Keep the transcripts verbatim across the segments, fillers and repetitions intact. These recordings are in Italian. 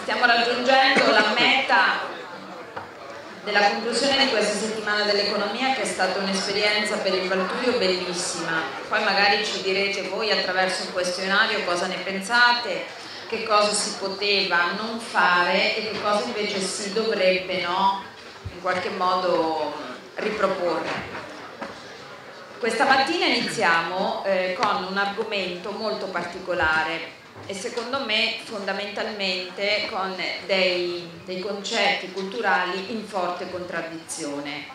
Stiamo raggiungendo la meta della conclusione di questa settimana dell'economia, che è stata un'esperienza per il Valturio bellissima. Poi magari ci direte voi attraverso un questionario cosa ne pensate, che cosa si poteva non fare e che cosa invece si dovrebbe, no, in qualche modo riproporre. Questa mattina iniziamo eh, con un argomento molto particolare e secondo me fondamentalmente con dei, dei concetti culturali in forte contraddizione.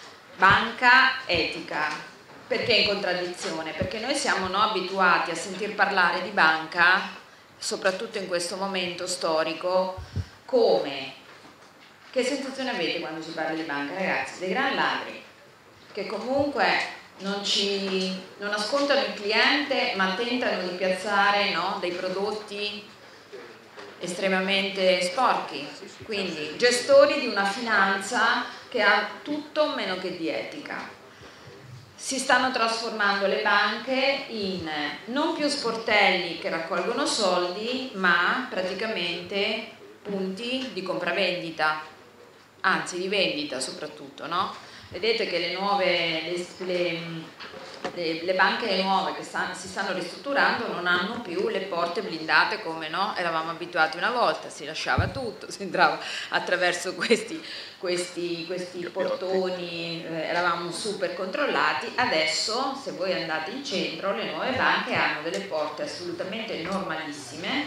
Banca, etica. Perché in contraddizione? Perché noi siamo no, abituati a sentir parlare di banca, soprattutto in questo momento storico, come? Che sensazione avete quando si parla di banca, ragazzi? Dei gran ladri, che comunque non, ci, non ascoltano il cliente ma tentano di piazzare no, dei prodotti estremamente sporchi, quindi gestori di una finanza che ha tutto meno che di etica. Si stanno trasformando le banche in non più sportelli che raccolgono soldi, ma praticamente punti di compravendita, anzi di vendita soprattutto, no? Vedete che le nuove, le, le, le, le banche nuove che stanno, si stanno ristrutturando non hanno più le porte blindate come no, eravamo abituati una volta, si lasciava tutto, si entrava attraverso questi, questi, questi portoni, eh, eravamo super controllati. Adesso se voi andate in centro le nuove banche hanno delle porte assolutamente normalissime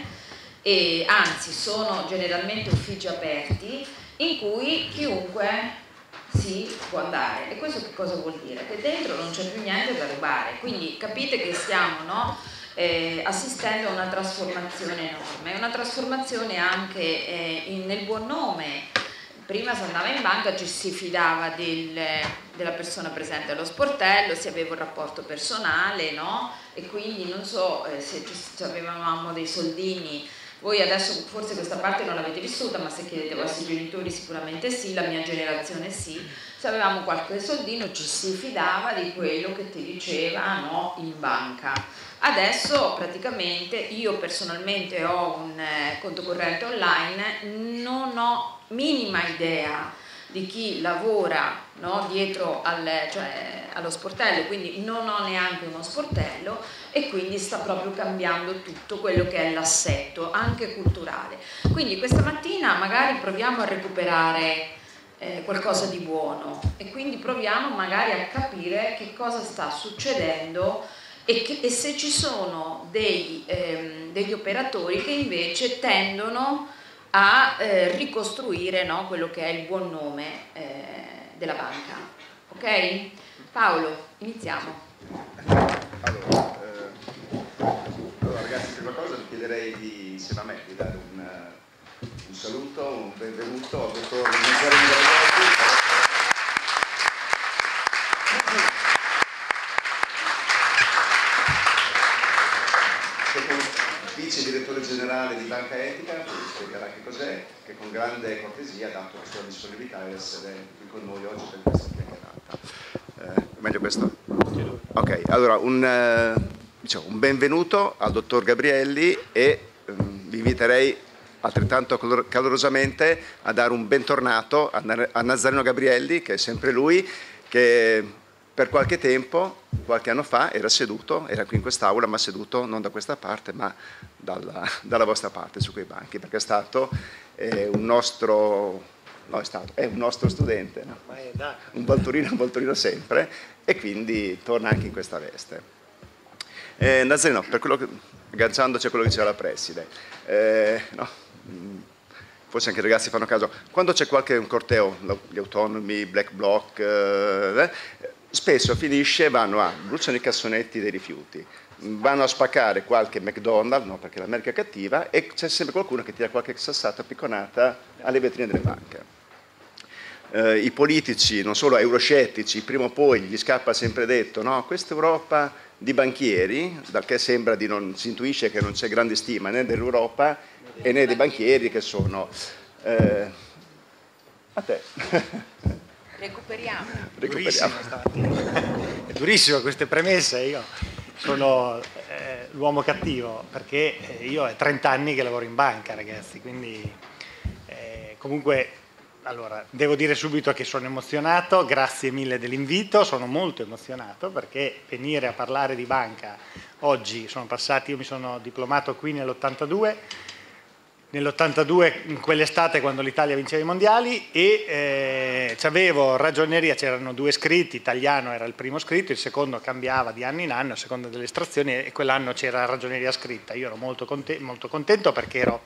e anzi sono generalmente uffici aperti in cui chiunque si può andare. E questo che cosa vuol dire? Che dentro non c'è più niente da rubare, quindi capite che stiamo no, eh, assistendo a una trasformazione enorme, una trasformazione anche eh, in, nel buon nome. Prima si andava in banca, ci si fidava del, della persona presente allo sportello, si aveva un rapporto personale, no? E quindi non so eh, se ci, avevamo dei soldini. Voi adesso forse questa parte non l'avete vissuta, ma se chiedete ai vostri genitori sicuramente sì, la mia generazione sì. Se avevamo qualche soldino ci si fidava di quello che ti diceva no, in banca. Adesso praticamente io personalmente ho un eh, conto corrente online, non ho minima idea di chi lavora no, dietro al, cioè, allo sportello, quindi non ho neanche uno sportello e quindi sta proprio cambiando tutto quello che è l'assetto, anche culturale. Quindi questa mattina magari proviamo a recuperare eh, qualcosa di buono e quindi proviamo magari a capire che cosa sta succedendo e, che, e se ci sono dei, ehm, degli operatori che invece tendono a eh, ricostruire no, quello che è il buon nome eh, della banca. Ok? Paolo, iniziamo. Allora, eh, allora ragazzi, prima cosa vi chiederei di, insieme a me di dare un, un saluto, un benvenuto al dottor Nazzareno Gabrielli, vice direttore generale di Banca Etica, che vi spiegherà che cos'è, che con grande cortesia ha dato la sua disponibilità a essere qui con noi oggi per questa chiacchierata. Eh, meglio questo? Ok, allora un, eh, diciamo, un benvenuto al dottor Gabrielli e um, vi inviterei altrettanto calorosamente a dare un bentornato a, a Nazzareno Gabrielli, che è sempre lui, che per qualche tempo, qualche anno fa, era seduto, era qui in quest'aula, ma seduto non da questa parte, ma dalla, dalla vostra parte, su quei banchi, perché è stato eh, un nostro, no, è stato, è un nostro studente, no? un Valturino, un Valturino sempre, e quindi torna anche in questa veste. Eh, Nazzareno, per quello che, agganciandoci a quello che diceva la preside, eh, no, forse anche i ragazzi fanno caso, quando c'è qualche un corteo, gli autonomi, Black Bloc, eh, spesso finisce, vanno a bruciano i cassonetti dei rifiuti, vanno a spaccare qualche McDonald's, no, perché l'America è cattiva, e c'è sempre qualcuno che tira qualche sassata picconata alle vetrine delle banche. Eh, I politici, non solo euroscettici, prima o poi gli scappa sempre detto, no, questa Europa di banchieri, dal che sembra di non, si intuisce che non c'è grande stima né dell'Europa e né dei banchieri che sono... Eh, a te. Recuperiamo. Recuperiamo. È durissima queste premesse, io sono eh, l'uomo cattivo, perché io è trenta anni che lavoro in banca, ragazzi, quindi eh, comunque, allora, devo dire subito che sono emozionato, grazie mille dell'invito, sono molto emozionato perché venire a parlare di banca oggi, sono passati, io mi sono diplomato qui nell'ottantadue, nell'ottantadue, in quell'estate quando l'Italia vinceva i mondiali, e eh, c'avevo ragioneria, c'erano due scritti, italiano era il primo scritto, il secondo cambiava di anno in anno a seconda delle estrazioni, e quell'anno c'era ragioneria scritta. Io ero molto contento, molto contento perché ero,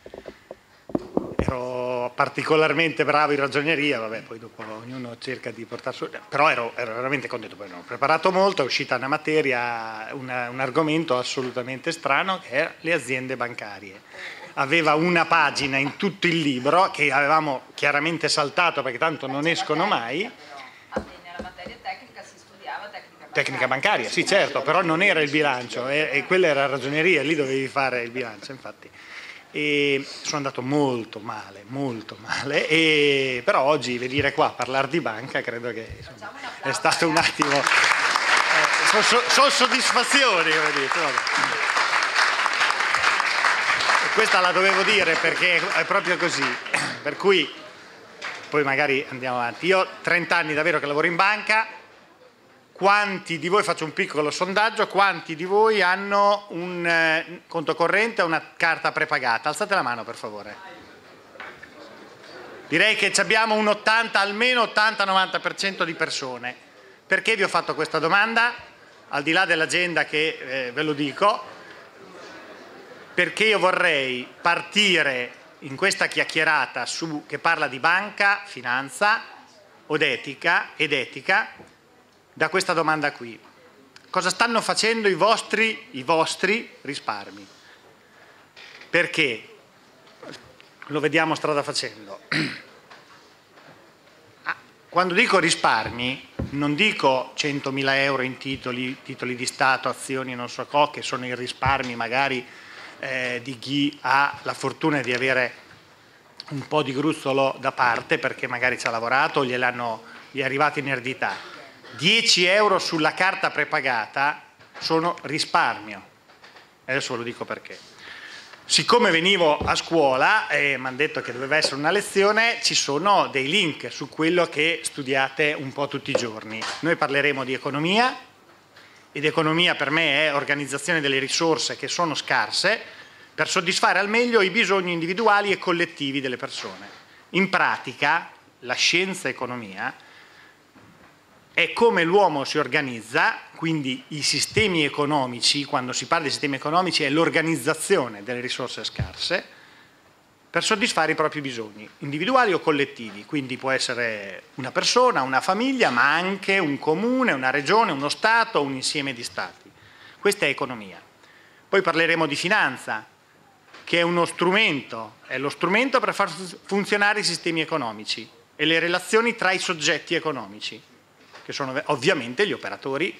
ero particolarmente bravo in ragioneria, vabbè, poi dopo ognuno cerca di portare su, però ero, ero veramente contento, poi ho preparato molto, è uscita una materia, una, un argomento assolutamente strano, che è le aziende bancarie. Aveva una pagina in tutto il libro che avevamo chiaramente saltato perché tanto non escono mai. Nella materia tecnica si studiava tecnica bancaria. Tecnica bancaria, sì certo, però non era il bilancio, e, e quella era ragioneria, lì dovevi fare il bilancio, infatti. E sono andato molto male, molto male, e, però oggi venire qua a parlare di banca credo che insomma, è stato un attimo, eh, sono, sono, sono soddisfazioni, come dite. Questa la dovevo dire perché è proprio così, per cui poi magari andiamo avanti. Io ho trenta anni davvero che lavoro in banca, quanti di voi, faccio un piccolo sondaggio, quanti di voi hanno un eh, conto corrente o una carta prepagata? Alzate la mano per favore. Direi che abbiamo un ottanta, almeno ottanta novanta per cento di persone. Perché vi ho fatto questa domanda? Al di là dell'agenda che eh, ve lo dico, perché io vorrei partire in questa chiacchierata su, che parla di banca, finanza ed etica, ed etica da questa domanda qui. Cosa stanno facendo i vostri, i vostri risparmi? Perché? Lo vediamo strada facendo. Quando dico risparmi non dico centomila euro in titoli, titoli di Stato, azioni, non so co, che sono i risparmi magari Eh, di chi ha la fortuna di avere un po' di gruzzolo da parte perché magari ci ha lavorato o gliel'hanno, gli è arrivato in eredità. dieci euro sulla carta prepagata sono risparmio. Adesso ve lo dico perché. Siccome venivo a scuola e mi hanno detto che doveva essere una lezione, ci sono dei link su quello che studiate un po' tutti i giorni. Noi parleremo di economia, ed economia per me è organizzazione delle risorse che sono scarse per soddisfare al meglio i bisogni individuali e collettivi delle persone. In pratica, la scienza economia è come l'uomo si organizza, quindi i sistemi economici, quando si parla di sistemi economici è l'organizzazione delle risorse scarse per soddisfare i propri bisogni, individuali o collettivi, quindi può essere una persona, una famiglia, ma anche un comune, una regione, uno Stato, un insieme di Stati. Questa è economia. Poi parleremo di finanza, che è uno strumento, è lo strumento per far funzionare i sistemi economici e le relazioni tra i soggetti economici, che sono ovviamente gli operatori.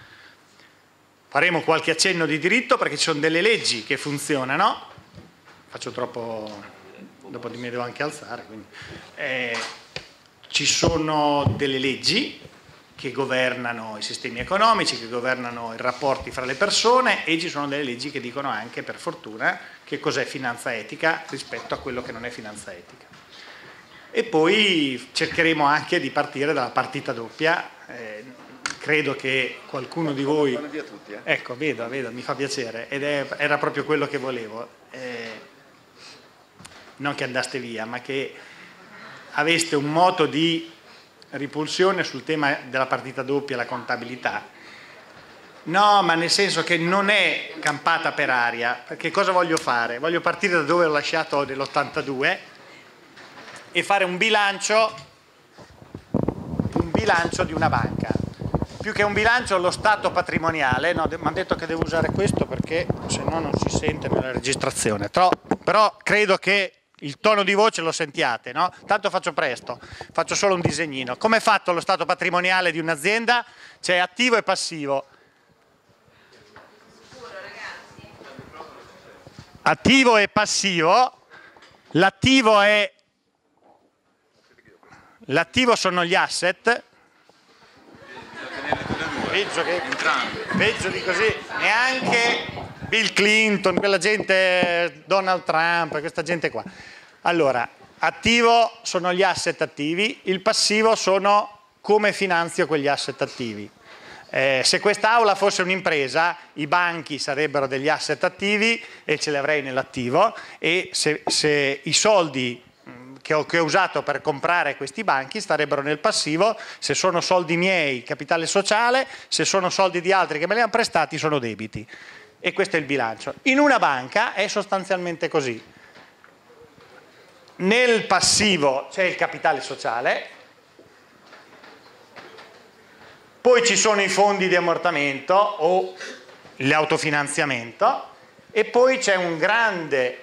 Faremo qualche accenno di diritto perché ci sono delle leggi che funzionano, faccio troppo... dopo di me devo anche alzare, quindi. Eh, ci sono delle leggi che governano i sistemi economici, che governano i rapporti fra le persone, e ci sono delle leggi che dicono anche, per fortuna, che cos'è finanza etica rispetto a quello che non è finanza etica. E poi cercheremo anche di partire dalla partita doppia. Eh, credo che qualcuno di voi... Vanno via tutti, eh? Ecco, vedo, vedo, mi fa piacere, ed è, era proprio quello che volevo. Eh, non che andaste via, ma che aveste un moto di ripulsione sul tema della partita doppia e la contabilità. No, ma nel senso che non è campata per aria, perché cosa voglio fare? Voglio partire da dove ho lasciato nell'ottantadue e fare un bilancio, un bilancio di una banca. Più che un bilancio, lo stato patrimoniale. No, mi hanno detto che devo usare questo perché se no non si sente nella registrazione, però, però credo che il tono di voce lo sentiate, no? Tanto faccio presto, faccio solo un disegnino. Come è fatto lo stato patrimoniale di un'azienda? C'è attivo e passivo. Attivo e passivo. L'attivo è l'attivo sono gli asset peggio, che, peggio di così, neanche Bill Clinton, quella gente, Donald Trump, questa gente qua. Allora, attivo sono gli asset attivi, il passivo sono come finanzio quegli asset attivi. Eh, se quest'aula fosse un'impresa, i banchi sarebbero degli asset attivi e ce li avrei nell'attivo, e se, se i soldi che ho, che ho usato per comprare questi banchi starebbero nel passivo. Se sono soldi miei, capitale sociale; se sono soldi di altri che me li hanno prestati, sono debiti. E questo è il bilancio. In una banca è sostanzialmente così. Nel passivo c'è il capitale sociale, poi ci sono i fondi di ammortamento o l'autofinanziamento, e poi c'è un grande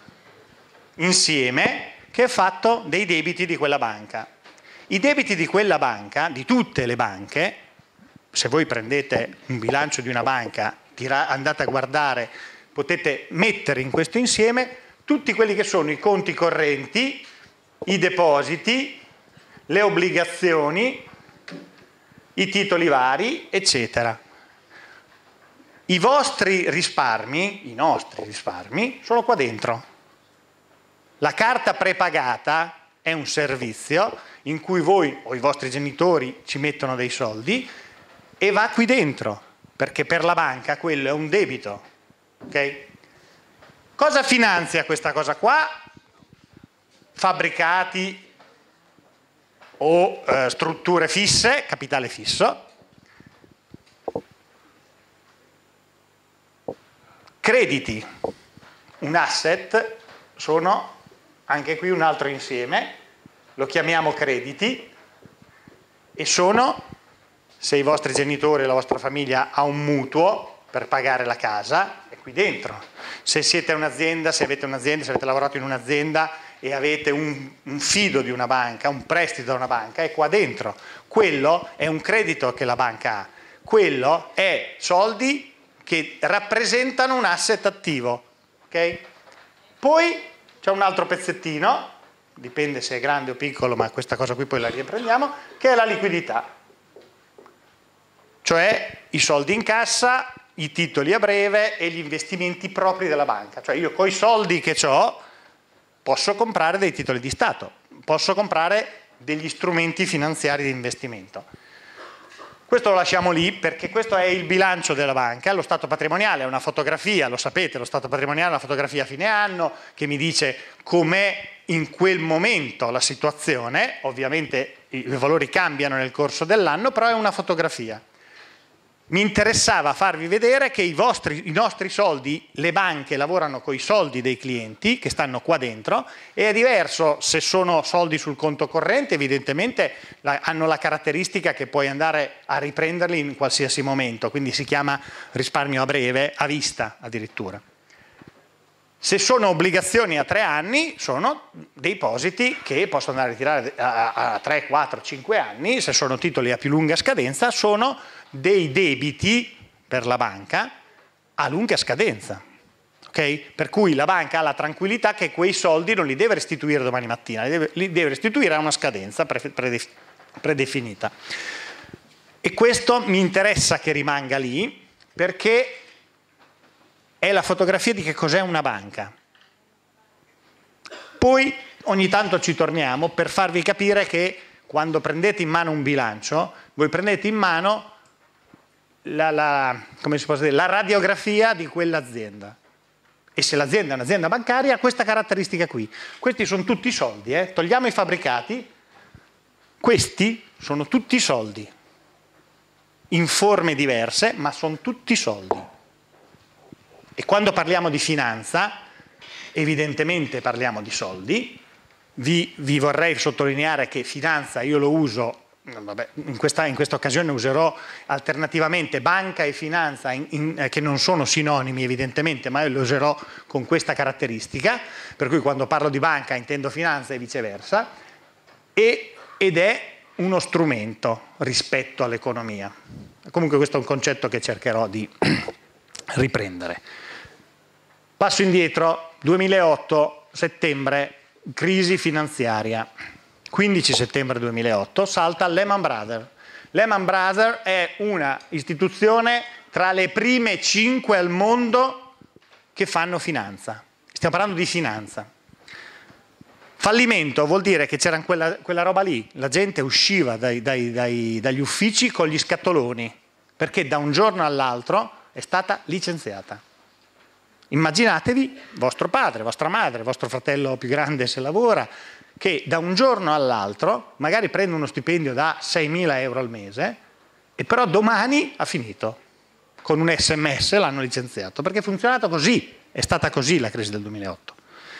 insieme che è fatto dei debiti di quella banca. I debiti di quella banca, di tutte le banche, se voi prendete un bilancio di una banca, andate a guardare, potete mettere in questo insieme tutti quelli che sono i conti correnti, i depositi, le obbligazioni, i titoli vari, eccetera. I vostri risparmi, i nostri risparmi, sono qua dentro. La carta prepagata è un servizio in cui voi o i vostri genitori ci mettono dei soldi e va qui dentro, perché per la banca quello è un debito. Okay? Cosa finanzia questa cosa qua? Fabbricati o eh, strutture fisse, capitale fisso. Crediti, un asset, sono anche qui un altro insieme, lo chiamiamo crediti, e sono, se i vostri genitori e la vostra famiglia ha un mutuo per pagare la casa, è qui dentro. Se siete un'azienda, se avete un'azienda, se avete lavorato in un'azienda e avete un, un fido di una banca, un prestito da una banca, è qua dentro. Quello è un credito che la banca ha, quello è soldi che rappresentano un asset attivo. Okay? Poi c'è un altro pezzettino, dipende se è grande o piccolo, ma questa cosa qui poi la riprendiamo, che è la liquidità. Cioè i soldi in cassa, i titoli a breve e gli investimenti propri della banca. Cioè io con i soldi che ho posso comprare dei titoli di Stato, posso comprare degli strumenti finanziari di investimento. Questo lo lasciamo lì perché questo è il bilancio della banca. Lo stato patrimoniale è una fotografia, lo sapete, lo stato patrimoniale è una fotografia a fine anno che mi dice com'è in quel momento la situazione. Ovviamente i valori cambiano nel corso dell'anno, però è una fotografia. Mi interessava farvi vedere che i, vostri, i nostri soldi, le banche lavorano con i soldi dei clienti che stanno qua dentro, e è diverso se sono soldi sul conto corrente, evidentemente la, hanno la caratteristica che puoi andare a riprenderli in qualsiasi momento, quindi si chiama risparmio a breve, a vista addirittura. Se sono obbligazioni a tre anni, sono depositi che possono andare a ritirare a, a tre, quattro, cinque anni. Se sono titoli a più lunga scadenza, sono dei debiti per la banca a lunga scadenza. Okay? Per cui la banca ha la tranquillità che quei soldi non li deve restituire domani mattina, li deve, li deve restituire a una scadenza predefinita. E questo mi interessa che rimanga lì, perché è la fotografia di che cos'è una banca. Poi ogni tanto ci torniamo per farvi capire che quando prendete in mano un bilancio, voi prendete in mano la, la, come si può dire, la radiografia di quell'azienda. E se l'azienda è un'azienda bancaria ha questa caratteristica qui. Questi sono tutti soldi, eh? Togliamo i fabbricati, questi sono tutti soldi, in forme diverse, ma sono tutti soldi. E quando parliamo di finanza, evidentemente parliamo di soldi. Vi, vi vorrei sottolineare che finanza io lo uso, vabbè, in, questa, in questa occasione userò alternativamente banca e finanza, in, in, che non sono sinonimi evidentemente, ma io lo userò con questa caratteristica, per cui quando parlo di banca intendo finanza e viceversa, e, ed è uno strumento rispetto all'economia. Comunque questo è un concetto che cercherò di riprendere. Passo indietro, duemilaotto, settembre, crisi finanziaria. quindici settembre duemilaotto, salta Lehman Brothers. Lehman Brothers è una istituzione tra le prime cinque al mondo che fanno finanza. Stiamo parlando di finanza. Fallimento vuol dire che c'era quella, quella roba lì, la gente usciva dai, dai, dai, dagli uffici con gli scatoloni, perché da un giorno all'altro è stata licenziata. Immaginatevi vostro padre, vostra madre, vostro fratello più grande se lavora, che da un giorno all'altro magari prende uno stipendio da seimila euro al mese e però domani ha finito. Con un sms l'hanno licenziato, perché è funzionato così, è stata così la crisi del duemilaotto.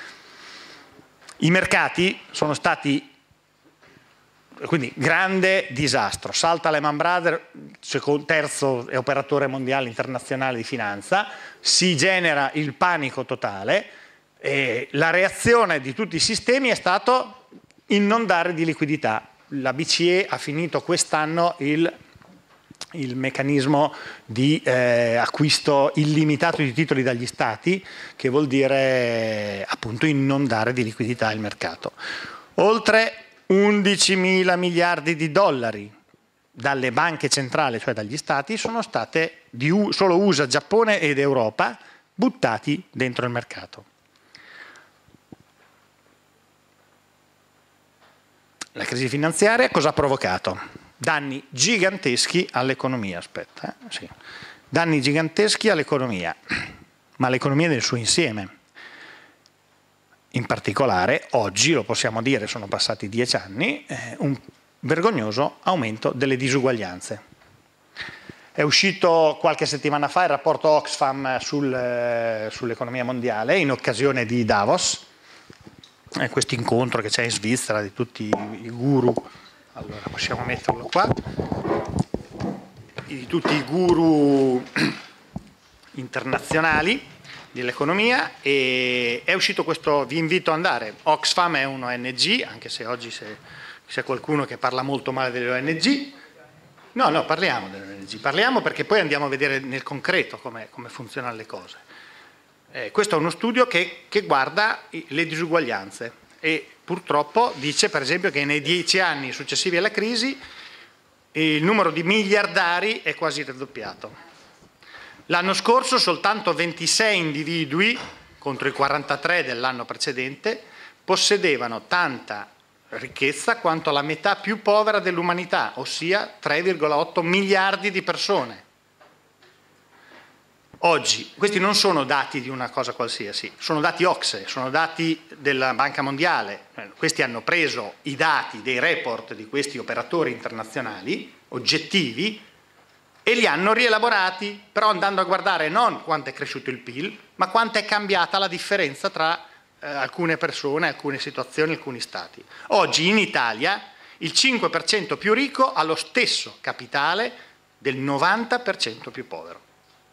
I mercati sono stati, quindi grande disastro, salta Lehman Brothers, terzo operatore mondiale internazionale di finanza, si genera il panico totale e la reazione di tutti i sistemi è stato il non dare di liquidità. La B C E ha finito quest'anno il, il meccanismo di eh, acquisto illimitato di titoli dagli stati, che vuol dire appunto il non dare di liquidità al mercato. Oltre undicimila miliardi di dollari dalle banche centrali, cioè dagli stati, sono state di U, solo U S A, Giappone ed Europa buttati dentro il mercato. La crisi finanziaria cosa ha provocato? Danni giganteschi all'economia, aspetta, eh? Sì. Danni giganteschi all'economia, ma all'economia nel suo insieme. In particolare, oggi, lo possiamo dire, sono passati dieci anni, eh, un vergognoso aumento delle disuguaglianze. È uscito qualche settimana fa il rapporto Oxfam sul, eh, sull'economia mondiale in occasione di Davos, eh, questo incontro che c'è in Svizzera di tutti i guru, allora possiamo metterlo qua, di tutti i guru internazionali dell'economia, e è uscito questo, vi invito ad andare, Oxfam è un O N G, anche se oggi c'è qualcuno che parla molto male delle O N G, no, no, parliamo delle O N G, parliamo perché poi andiamo a vedere nel concreto come, come funzionano le cose. Eh, questo è uno studio che, che guarda le disuguaglianze e purtroppo dice per esempio che nei dieci anni successivi alla crisi il numero di miliardari è quasi raddoppiato. L'anno scorso soltanto ventisei individui, contro i quarantatré dell'anno precedente, possedevano tanta ricchezza quanto la metà più povera dell'umanità, ossia tre virgola otto miliardi di persone. Oggi, questi non sono dati di una cosa qualsiasi, sono dati O C S E, sono dati della Banca Mondiale. Questi hanno preso i dati dei report di questi operatori internazionali, oggettivi, e li hanno rielaborati, però andando a guardare non quanto è cresciuto il P I L, ma quanto è cambiata la differenza tra eh, alcune persone, alcune situazioni, alcuni stati. Oggi in Italia il cinque per cento più ricco ha lo stesso capitale del novanta per cento più povero.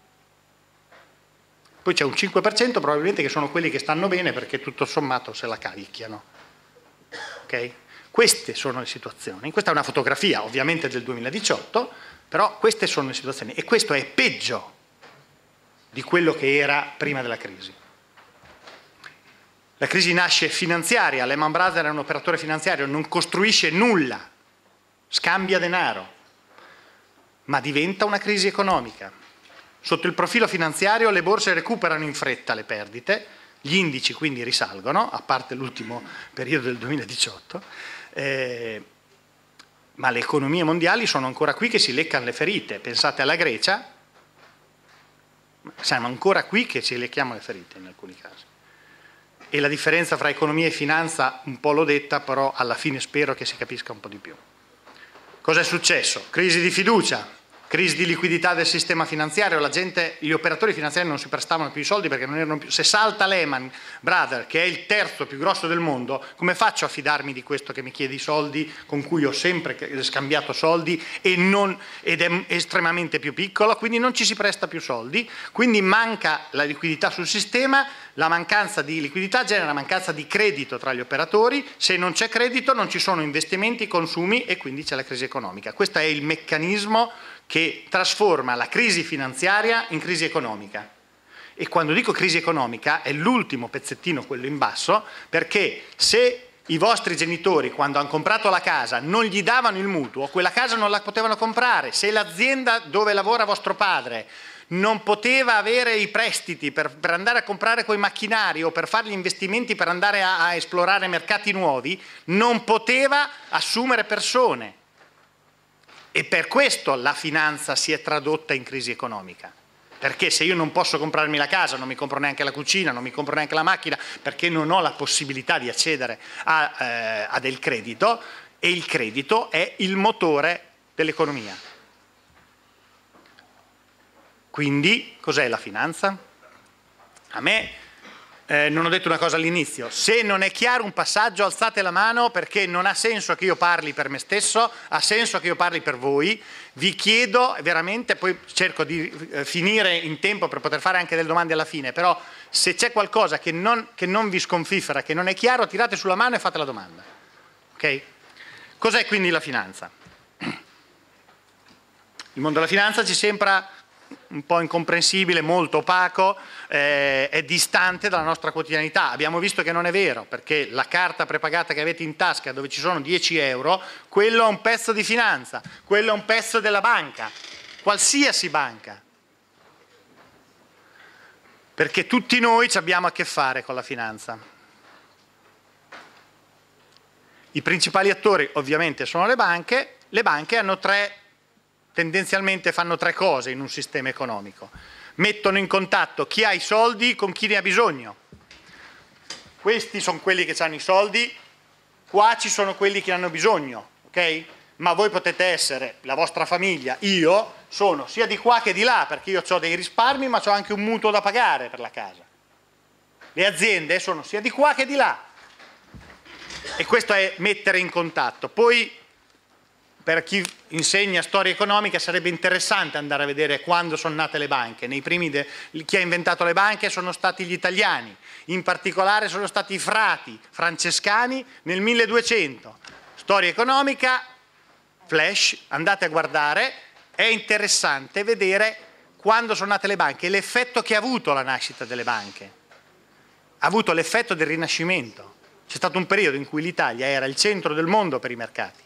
Poi c'è un cinque per cento probabilmente che sono quelli che stanno bene perché tutto sommato se la cavicchiano. Okay? Queste sono le situazioni. Questa è una fotografia ovviamente del duemiladiciotto, però queste sono le situazioni e questo è peggio di quello che era prima della crisi. La crisi nasce finanziaria, Lehman Brothers è un operatore finanziario, non costruisce nulla, scambia denaro, ma diventa una crisi economica. Sotto il profilo finanziario le borse recuperano in fretta le perdite, gli indici quindi risalgono, a parte l'ultimo periodo del duemiladiciotto, eh, ma le economie mondiali sono ancora qui che si leccano le ferite. Pensate alla Grecia, siamo ancora qui che ci lecchiamo le ferite in alcuni casi. E la differenza fra economia e finanza un po' l'ho detta, però alla fine spero che si capisca un po' di più. Cosa è successo? Crisi di fiducia, crisi di liquidità del sistema finanziario, la gente, gli operatori finanziari non si prestavano più i soldi perché non erano più. Se salta Lehman Brothers, che è il terzo più grosso del mondo, come faccio a fidarmi di questo che mi chiede i soldi, con cui ho sempre scambiato soldi e non, ed è estremamente più piccolo, quindi non ci si presta più soldi, quindi manca la liquidità sul sistema, la mancanza di liquidità genera mancanza di credito tra gli operatori, se non c'è credito non ci sono investimenti, consumi e quindi c'è la crisi economica. Questo è il meccanismo che trasforma la crisi finanziaria in crisi economica. E quando dico crisi economica è l'ultimo pezzettino, quello in basso, perché se i vostri genitori quando hanno comprato la casa non gli davano il mutuo, quella casa non la potevano comprare. Se l'azienda dove lavora vostro padre non poteva avere i prestiti per, per andare a comprare quei macchinari o per fare gli investimenti per andare a, a esplorare mercati nuovi, non poteva assumere persone. E per questo la finanza si è tradotta in crisi economica. Perché se io non posso comprarmi la casa, non mi compro neanche la cucina, non mi compro neanche la macchina, perché non ho la possibilità di accedere a, eh, a del credito, e il credito è il motore dell'economia. Quindi, cos'è la finanza? A me, eh, non ho detto una cosa all'inizio, se non è chiaro un passaggio alzate la mano, perché non ha senso che io parli per me stesso, ha senso che io parli per voi. Vi chiedo veramente, poi cerco di eh, finire in tempo per poter fare anche delle domande alla fine, però se c'è qualcosa che non, che non vi sconfiffera, che non è chiaro, tirate sulla mano e fate la domanda. Ok? Cos'è quindi la finanza? Il mondo della finanza ci sembra un po' incomprensibile, molto opaco, eh, è distante dalla nostra quotidianità. Abbiamo visto che non è vero, perché la carta prepagata che avete in tasca dove ci sono dieci euro, quello è un pezzo di finanza, quello è un pezzo della banca, qualsiasi banca. Perché tutti noi ci abbiamo a che fare con la finanza. I principali attori ovviamente sono le banche, le banche hanno tre tendenzialmente fanno tre cose in un sistema economico. Mettono in contatto chi ha i soldi con chi ne ha bisogno. Questi sono quelli che hanno i soldi, qua ci sono quelli che hanno bisogno, ok? Ma voi potete essere, la vostra famiglia, io sono sia di qua che di là, perché io ho dei risparmi ma ho anche un mutuo da pagare per la casa. Le aziende sono sia di qua che di là. E questo è mettere in contatto. Poi, per chi insegna storia economica sarebbe interessante andare a vedere quando sono nate le banche. Nei primi de... Chi ha inventato le banche sono stati gli italiani, in particolare sono stati i frati francescani nel milleduecento. Storia economica, flash, andate a guardare, è interessante vedere quando sono nate le banche, l'effetto che ha avuto la nascita delle banche. Ha avuto l'effetto del Rinascimento. C'è stato un periodo in cui l'Italia era il centro del mondo per i mercati.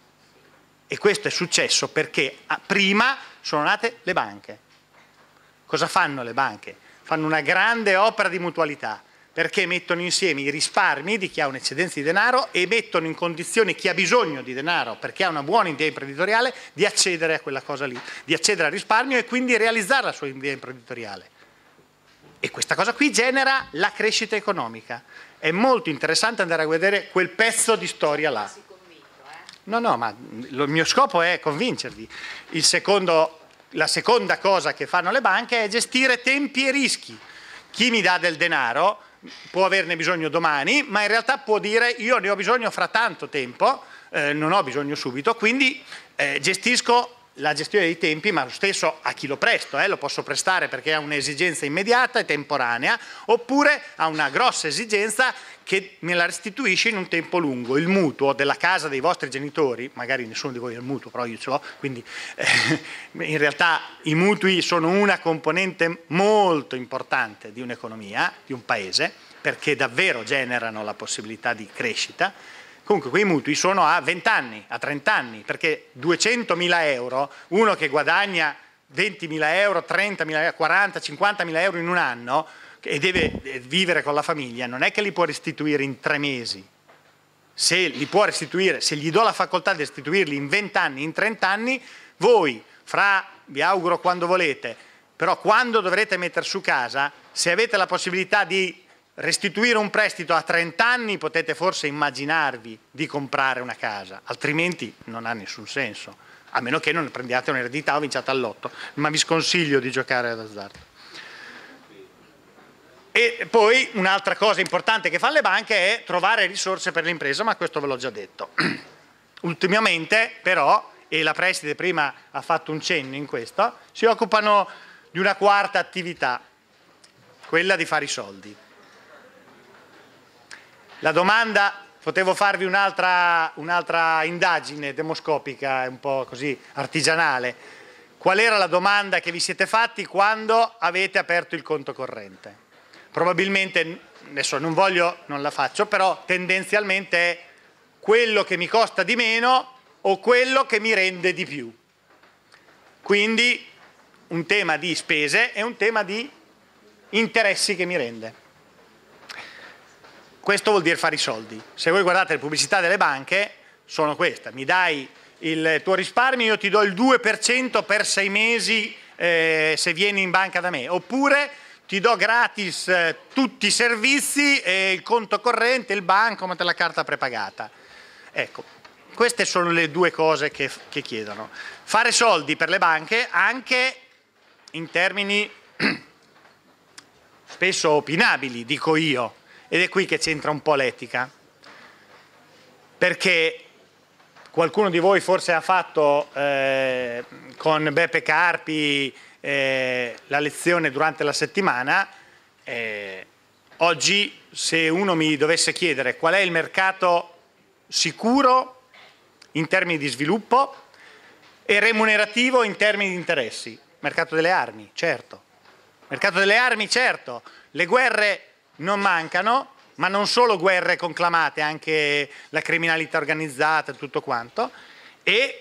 E questo è successo perché prima sono nate le banche. Cosa fanno le banche? Fanno una grande opera di mutualità, perché mettono insieme i risparmi di chi ha un'eccedenza di denaro e mettono in condizione chi ha bisogno di denaro, perché ha una buona idea imprenditoriale, di accedere a quella cosa lì, di accedere al risparmio e quindi realizzare la sua idea imprenditoriale. E questa cosa qui genera la crescita economica. È molto interessante andare a vedere quel pezzo di storia là. No, no, ma il mio scopo è convincervi. Il secondo, la seconda cosa che fanno le banche è gestire tempi e rischi. Chi mi dà del denaro può averne bisogno domani, ma in realtà può dire io ne ho bisogno fra tanto tempo, eh, non ho bisogno subito, quindi eh, gestisco la gestione dei tempi, ma lo stesso a chi lo presto, eh, lo posso prestare perché ha un'esigenza immediata e temporanea, oppure ha una grossa esigenza che me la restituisce in un tempo lungo. Il mutuo della casa dei vostri genitori, magari nessuno di voi ha il mutuo, però io ce l'ho, quindi eh, in realtà i mutui sono una componente molto importante di un'economia, di un paese, perché davvero generano la possibilità di crescita. Comunque quei mutui sono a venti anni, a trenta anni, perché duecentomila euro, uno che guadagna ventimila euro, trentamila euro, quaranta, cinquantamila euro in un anno e deve vivere con la famiglia, non è che li può restituire in tre mesi. Se li può restituire, se gli do la facoltà di restituirli in venti anni, in trenta anni, voi, fra, vi auguro quando volete, però quando dovrete mettere su casa, se avete la possibilità di restituire un prestito a trenta anni potete forse immaginarvi di comprare una casa, altrimenti non ha nessun senso, a meno che non prendiate un'eredità o vinciate all'otto, ma vi sconsiglio di giocare ad azzardo. E poi un'altra cosa importante che fanno le banche è trovare risorse per l'impresa, ma questo ve l'ho già detto. Ultimamente però, e la preside prima ha fatto un cenno in questo, si occupano di una quarta attività, quella di fare i soldi. La domanda, potevo farvi un'altra un'altra indagine demoscopica, un po' così artigianale. Qual era la domanda che vi siete fatti quando avete aperto il conto corrente? Probabilmente adesso non voglio, non la faccio, però tendenzialmente è quello che mi costa di meno o quello che mi rende di più. Quindi un tema di spese e un tema di interessi che mi rende. Questo vuol dire fare i soldi. Se voi guardate le pubblicità delle banche, sono queste: mi dai il tuo risparmio, io ti do il due per cento per sei mesi eh, se vieni in banca da me, oppure ti do gratis eh, tutti i servizi e il conto corrente, il bancomat e la carta prepagata. Ecco, queste sono le due cose che, che chiedono. Fare soldi per le banche anche in termini spesso opinabili, dico io, ed è qui che c'entra un po' l'etica, perché qualcuno di voi forse ha fatto eh, con Beppe Carpi eh, la lezione durante la settimana. Eh, oggi, se uno mi dovesse chiedere qual è il mercato sicuro in termini di sviluppo e remunerativo in termini di interessi, mercato delle armi, certo. Mercato delle armi, certo. Le guerre non mancano, ma non solo guerre conclamate, anche la criminalità organizzata, tutto quanto, e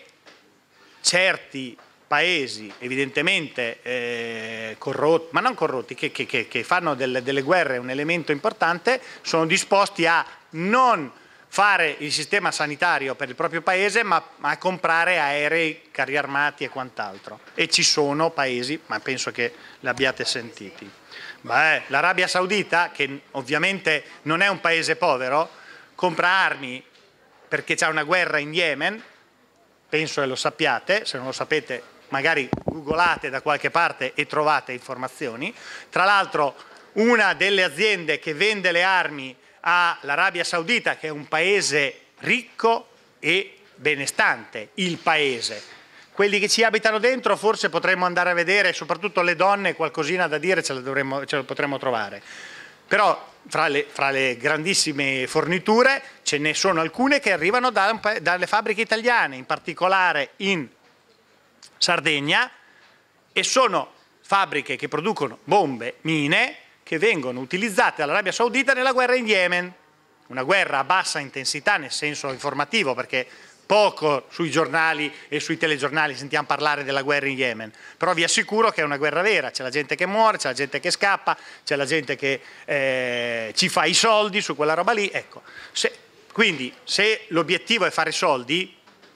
certi paesi evidentemente eh, corrotti, ma non corrotti, che, che, che fanno delle, delle guerre un elemento importante, sono disposti a non fare il sistema sanitario per il proprio paese, ma a comprare aerei, carri armati e quant'altro. E ci sono paesi, ma penso che l'abbiate sentiti. Beh, l'Arabia Saudita, che ovviamente non è un paese povero, compra armi perché c'è una guerra in Yemen, penso che lo sappiate, se non lo sapete magari googolate da qualche parte e trovate informazioni. Tra l'altro una delle aziende che vende le armi all'Arabia Saudita, che è un paese ricco e benestante, il paese. Quelli che ci abitano dentro forse potremmo andare a vedere, soprattutto le donne, qualcosina da dire ce la, dovremmo, ce la potremmo trovare. Però fra le, fra le grandissime forniture ce ne sono alcune che arrivano da, dalle fabbriche italiane, in particolare in Sardegna, e sono fabbriche che producono bombe, mine, che vengono utilizzate dall'Arabia Saudita nella guerra in Yemen. Una guerra a bassa intensità nel senso informativo, perché poco sui giornali e sui telegiornali sentiamo parlare della guerra in Yemen, però vi assicuro che è una guerra vera, c'è la gente che muore, c'è la gente che scappa, c'è la gente che eh, ci fa i soldi su quella roba lì. Ecco, se, quindi se l'obiettivo è fare soldi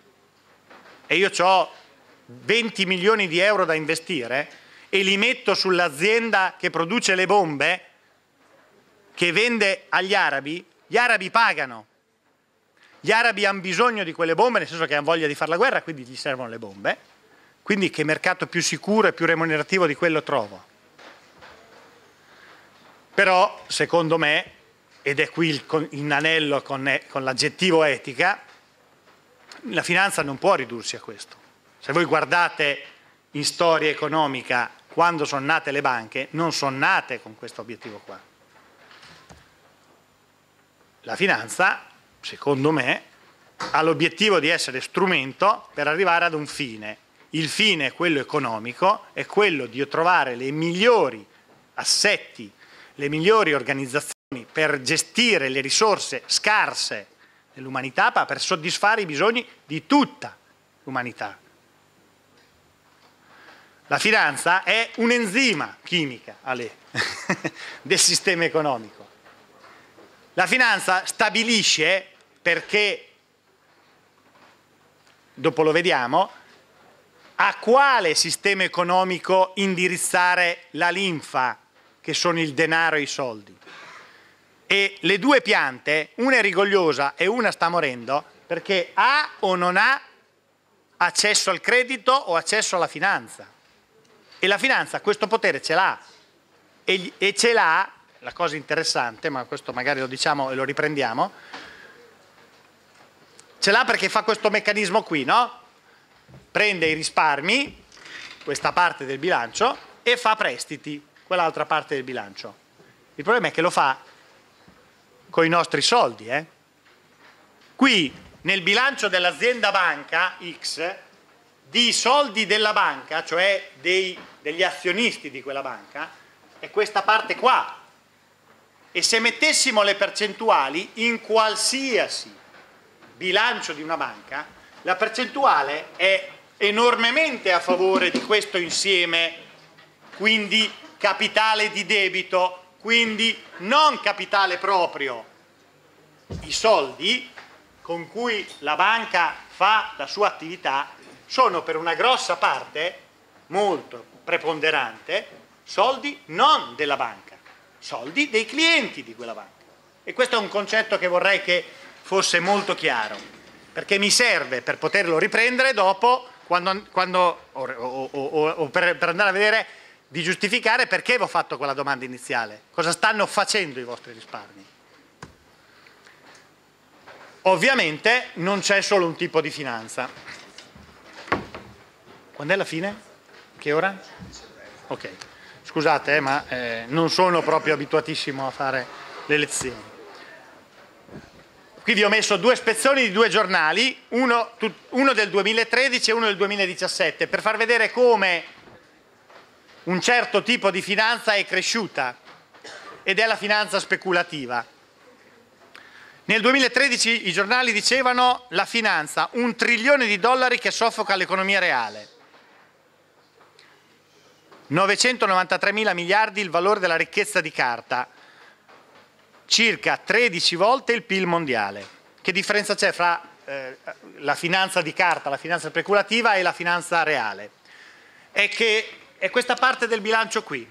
e io ho venti milioni di euro da investire e li metto sull'azienda che produce le bombe, che vende agli arabi, gli arabi pagano. Gli arabi hanno bisogno di quelle bombe, nel senso che hanno voglia di fare la guerra, quindi gli servono le bombe. Quindi che mercato più sicuro e più remunerativo di quello trovo? Però, secondo me, ed è qui il inanello con, con l'aggettivo etica, la finanza non può ridursi a questo. Se voi guardate in storia economica quando sono nate le banche, non sono nate con questo obiettivo qua. La finanza, secondo me, ha l'obiettivo di essere strumento per arrivare ad un fine. Il fine è quello economico, è quello di trovare le migliori assetti, le migliori organizzazioni per gestire le risorse scarse dell'umanità, per soddisfare i bisogni di tutta l'umanità. La finanza è un'enzima chimica Ale, del sistema economico. La finanza stabilisce, perché dopo lo vediamo, a quale sistema economico indirizzare la linfa, che sono il denaro e i soldi. E le due piante, una è rigogliosa e una sta morendo, perché ha o non ha accesso al credito o accesso alla finanza. E la finanza questo potere ce l'ha, e, e ce l'ha, la cosa interessante, ma questo magari lo diciamo e lo riprendiamo, ce l'ha perché fa questo meccanismo qui, no? Prende i risparmi, questa parte del bilancio, e fa prestiti, quell'altra parte del bilancio. Il problema è che lo fa con i nostri soldi. Eh? Qui nel bilancio dell'azienda banca X, di soldi della banca, cioè dei, degli azionisti di quella banca, è questa parte qua. E se mettessimo le percentuali in qualsiasi bilancio di una banca, la percentuale è enormemente a favore di questo insieme, quindi capitale di debito, quindi non capitale proprio. I soldi con cui la banca fa la sua attività sono per una grossa parte, molto preponderante, soldi non della banca, soldi dei clienti di quella banca. E questo è un concetto che vorrei che fosse molto chiaro, perché mi serve per poterlo riprendere dopo, quando, quando, o, o, o, o per, per andare a vedere, di giustificare perché vi ho fatto quella domanda iniziale, cosa stanno facendo i vostri risparmi. Ovviamente non c'è solo un tipo di finanza. Quando è la fine? Che ora? Ok, scusate eh, ma eh, non sono proprio abituatissimo a fare le lezioni. Qui vi ho messo due spezzoni di due giornali, uno, uno del duemilatredici e uno del duemiladiciassette, per far vedere come un certo tipo di finanza è cresciuta, ed è la finanza speculativa. Nel duemilatredici i giornali dicevano la finanza, un trilione di dollari che soffoca l'economia reale. novecentonovantatremila miliardi il valore della ricchezza di carta, circa tredici volte il P I L mondiale. Che differenza c'è fra eh, la finanza di carta, la finanza speculativa e la finanza reale? È che è questa parte del bilancio qui.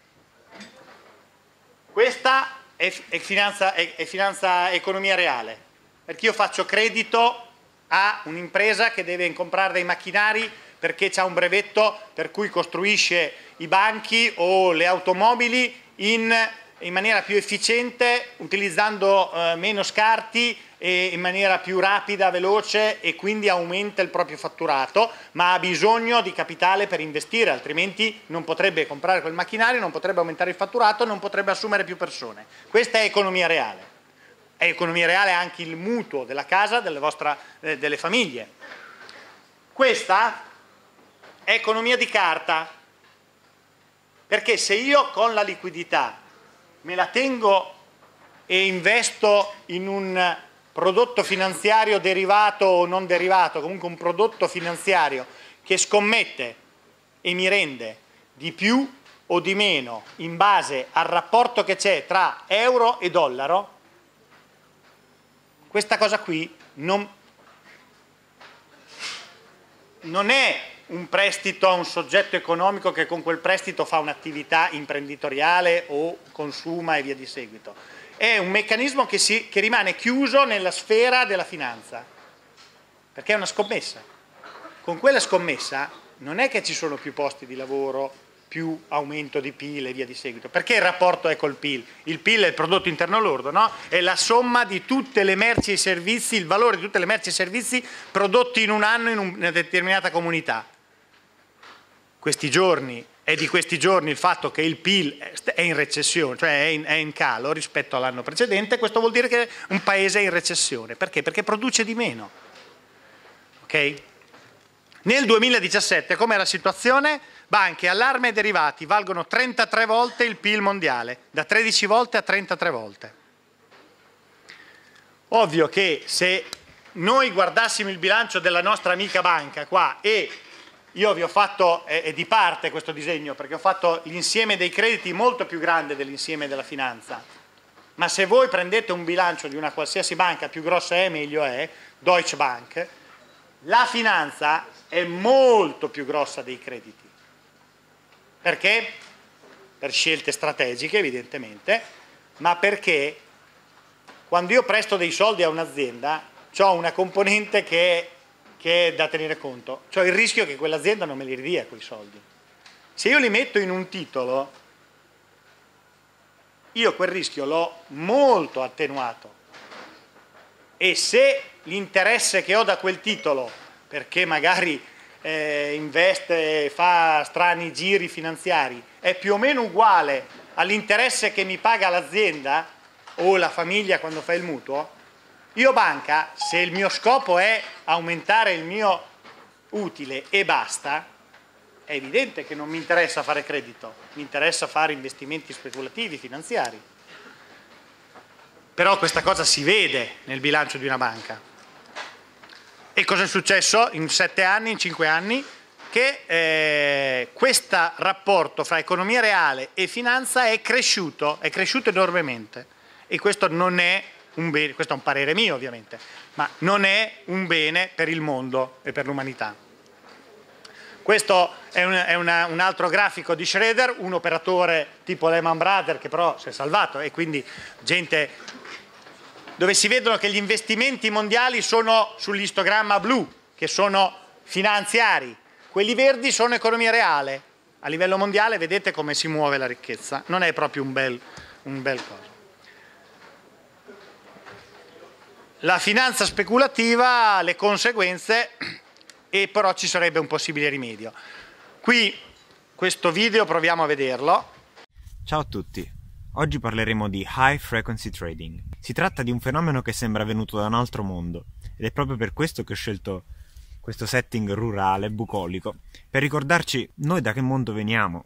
Questa è, è, finanza, è, è finanza economia reale, perché io faccio credito a un'impresa che deve comprare dei macchinari perché ha un brevetto per cui costruisce i banchi o le automobili in, in maniera più efficiente, utilizzando eh, meno scarti e in maniera più rapida, veloce, e quindi aumenta il proprio fatturato, ma ha bisogno di capitale per investire, altrimenti non potrebbe comprare quel macchinario, non potrebbe aumentare il fatturato, non potrebbe assumere più persone. Questa è economia reale. È economia reale anche il mutuo della casa, delle, vostra, eh, delle famiglie. Questa è economia di carta, perché se io con la liquidità me la tengo e investo in un prodotto finanziario derivato o non derivato, comunque un prodotto finanziario che scommette e mi rende di più o di meno in base al rapporto che c'è tra euro e dollaro, questa cosa qui non, non è un prestito a un soggetto economico che con quel prestito fa un'attività imprenditoriale o consuma e via di seguito. È un meccanismo che, si, che rimane chiuso nella sfera della finanza, perché è una scommessa. Con quella scommessa non è che ci sono più posti di lavoro, più aumento di P I L e via di seguito. Perché il rapporto è col P I L? Il P I L è il prodotto interno lordo, no? È la somma di tutte le merci e i servizi, il valore di tutte le merci e servizi prodotti in un anno in una determinata comunità. Questi giorni, è di questi giorni il fatto che il P I L è in recessione, cioè è in, è in calo rispetto all'anno precedente. Questo vuol dire che un paese è in recessione. Perché? Perché produce di meno. Ok? Nel duemiladiciassette, com'è la situazione? Banche, allarme e derivati valgono trentatré volte il P I L mondiale, da tredici volte a trentatré volte. Ovvio che se noi guardassimo il bilancio della nostra amica banca qua, e io vi ho fatto, è, è di parte questo disegno, perché ho fatto l'insieme dei crediti molto più grande dell'insieme della finanza, ma se voi prendete un bilancio di una qualsiasi banca, più grossa è meglio è, Deutsche Bank, la finanza è molto più grossa dei crediti. Perché? Per scelte strategiche evidentemente, ma perché quando io presto dei soldi a un'azienda ho una componente che è che è da tenere conto, cioè il rischio che quell'azienda non me li ridia quei soldi. Se io li metto in un titolo, io quel rischio l'ho molto attenuato, e se l'interesse che ho da quel titolo, perché magari eh, investe, fa strani giri finanziari, è più o meno uguale all'interesse che mi paga l'azienda o la famiglia quando fa il mutuo, io banca, se il mio scopo è aumentare il mio utile e basta, è evidente che non mi interessa fare credito, mi interessa fare investimenti speculativi, finanziari. però questa cosa si vede nel bilancio di una banca. E cosa è successo in sette anni, in cinque anni? Che eh, questo rapporto fra economia reale e finanza è cresciuto, è cresciuto enormemente. E questo non è un bene, questo è un parere mio ovviamente, ma non è un bene per il mondo e per l'umanità. Questo è, un, è una, un altro grafico di Schroeder, un operatore tipo Lehman Brothers che però si è salvato, e quindi gente dove si vedono che gli investimenti mondiali sono sull'istogramma blu, che sono finanziari, quelli verdi sono economia reale. A livello mondiale vedete come si muove la ricchezza, non è proprio un bel, un bel coso. La finanza speculativa, le conseguenze, e però ci sarebbe un possibile rimedio. Qui questo video proviamo a vederlo. Ciao a tutti, oggi parleremo di High Frequency Trading. Si tratta di un fenomeno che sembra venuto da un altro mondo ed è proprio per questo che ho scelto questo setting rurale, bucolico, per ricordarci noi da che mondo veniamo.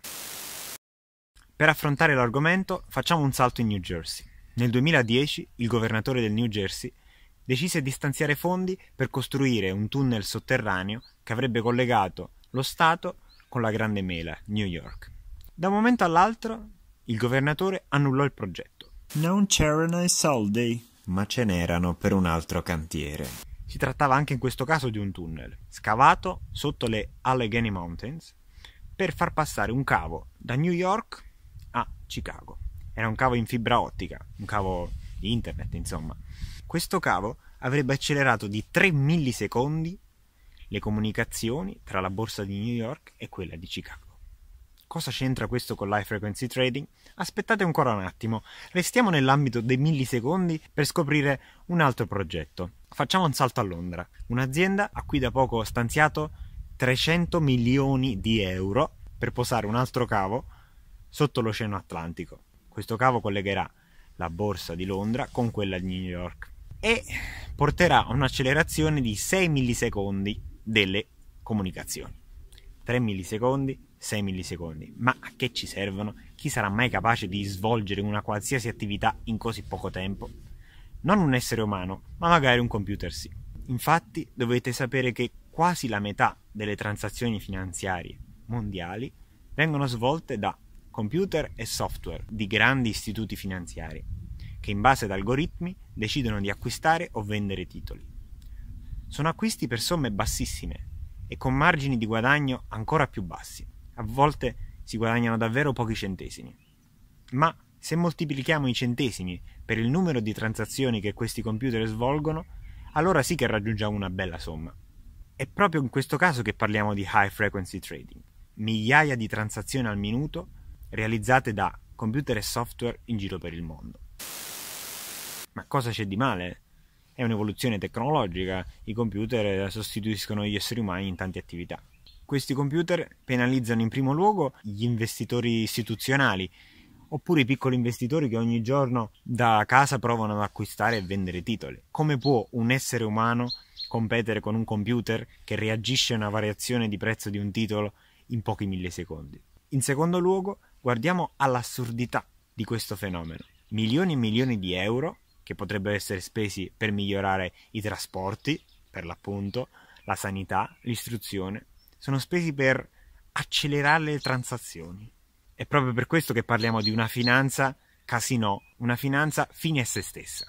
Per affrontare l'argomento facciamo un salto in New Jersey. Nel duemiladieci il governatore del New Jersey decise di stanziare fondi per costruire un tunnel sotterraneo che avrebbe collegato lo Stato con la grande mela, New York. Da un momento all'altro il governatore annullò il progetto. Non c'erano i soldi, ma ce n'erano per un altro cantiere. Si trattava anche in questo caso di un tunnel, scavato sotto le Allegheny Mountains, per far passare un cavo da New York a Chicago. Era un cavo in fibra ottica, un cavo di internet, insomma. Questo cavo avrebbe accelerato di tre millisecondi le comunicazioni tra la borsa di New York e quella di Chicago. Cosa c'entra questo con l'high frequency trading? Aspettate ancora un attimo, restiamo nell'ambito dei millisecondi per scoprire un altro progetto. Facciamo un salto a Londra, un'azienda a cui da poco ho stanziato trecento milioni di euro per posare un altro cavo sotto l'Oceano Atlantico. Questo cavo collegherà la borsa di Londra con quella di New York e porterà a un'accelerazione di sei millisecondi delle comunicazioni. tre millisecondi, sei millisecondi. Ma a che ci servono? Chi sarà mai capace di svolgere una qualsiasi attività in così poco tempo? Non un essere umano, ma magari un computer sì. Infatti dovete sapere che quasi la metà delle transazioni finanziarie mondiali vengono svolte da computer e software di grandi istituti finanziari, che in base ad algoritmi decidono di acquistare o vendere titoli. Sono acquisti per somme bassissime e con margini di guadagno ancora più bassi. A volte si guadagnano davvero pochi centesimi. Ma se moltiplichiamo i centesimi per il numero di transazioni che questi computer svolgono, allora sì che raggiungiamo una bella somma. È proprio in questo caso che parliamo di high frequency trading. Migliaia di transazioni al minuto realizzate da computer e software in giro per il mondo. Ma cosa c'è di male? È un'evoluzione tecnologica, i computer sostituiscono gli esseri umani in tante attività. Questi computer penalizzano in primo luogo gli investitori istituzionali, oppure i piccoli investitori che ogni giorno da casa provano ad acquistare e vendere titoli. Come può un essere umano competere con un computer che reagisce a una variazione di prezzo di un titolo in pochi millisecondi? In secondo luogo, guardiamo all'assurdità di questo fenomeno. Milioni e milioni di euro che potrebbero essere spesi per migliorare i trasporti, per l'appunto, la sanità, l'istruzione, sono spesi per accelerare le transazioni. È proprio per questo che parliamo di una finanza casinò, una finanza fine a se stessa.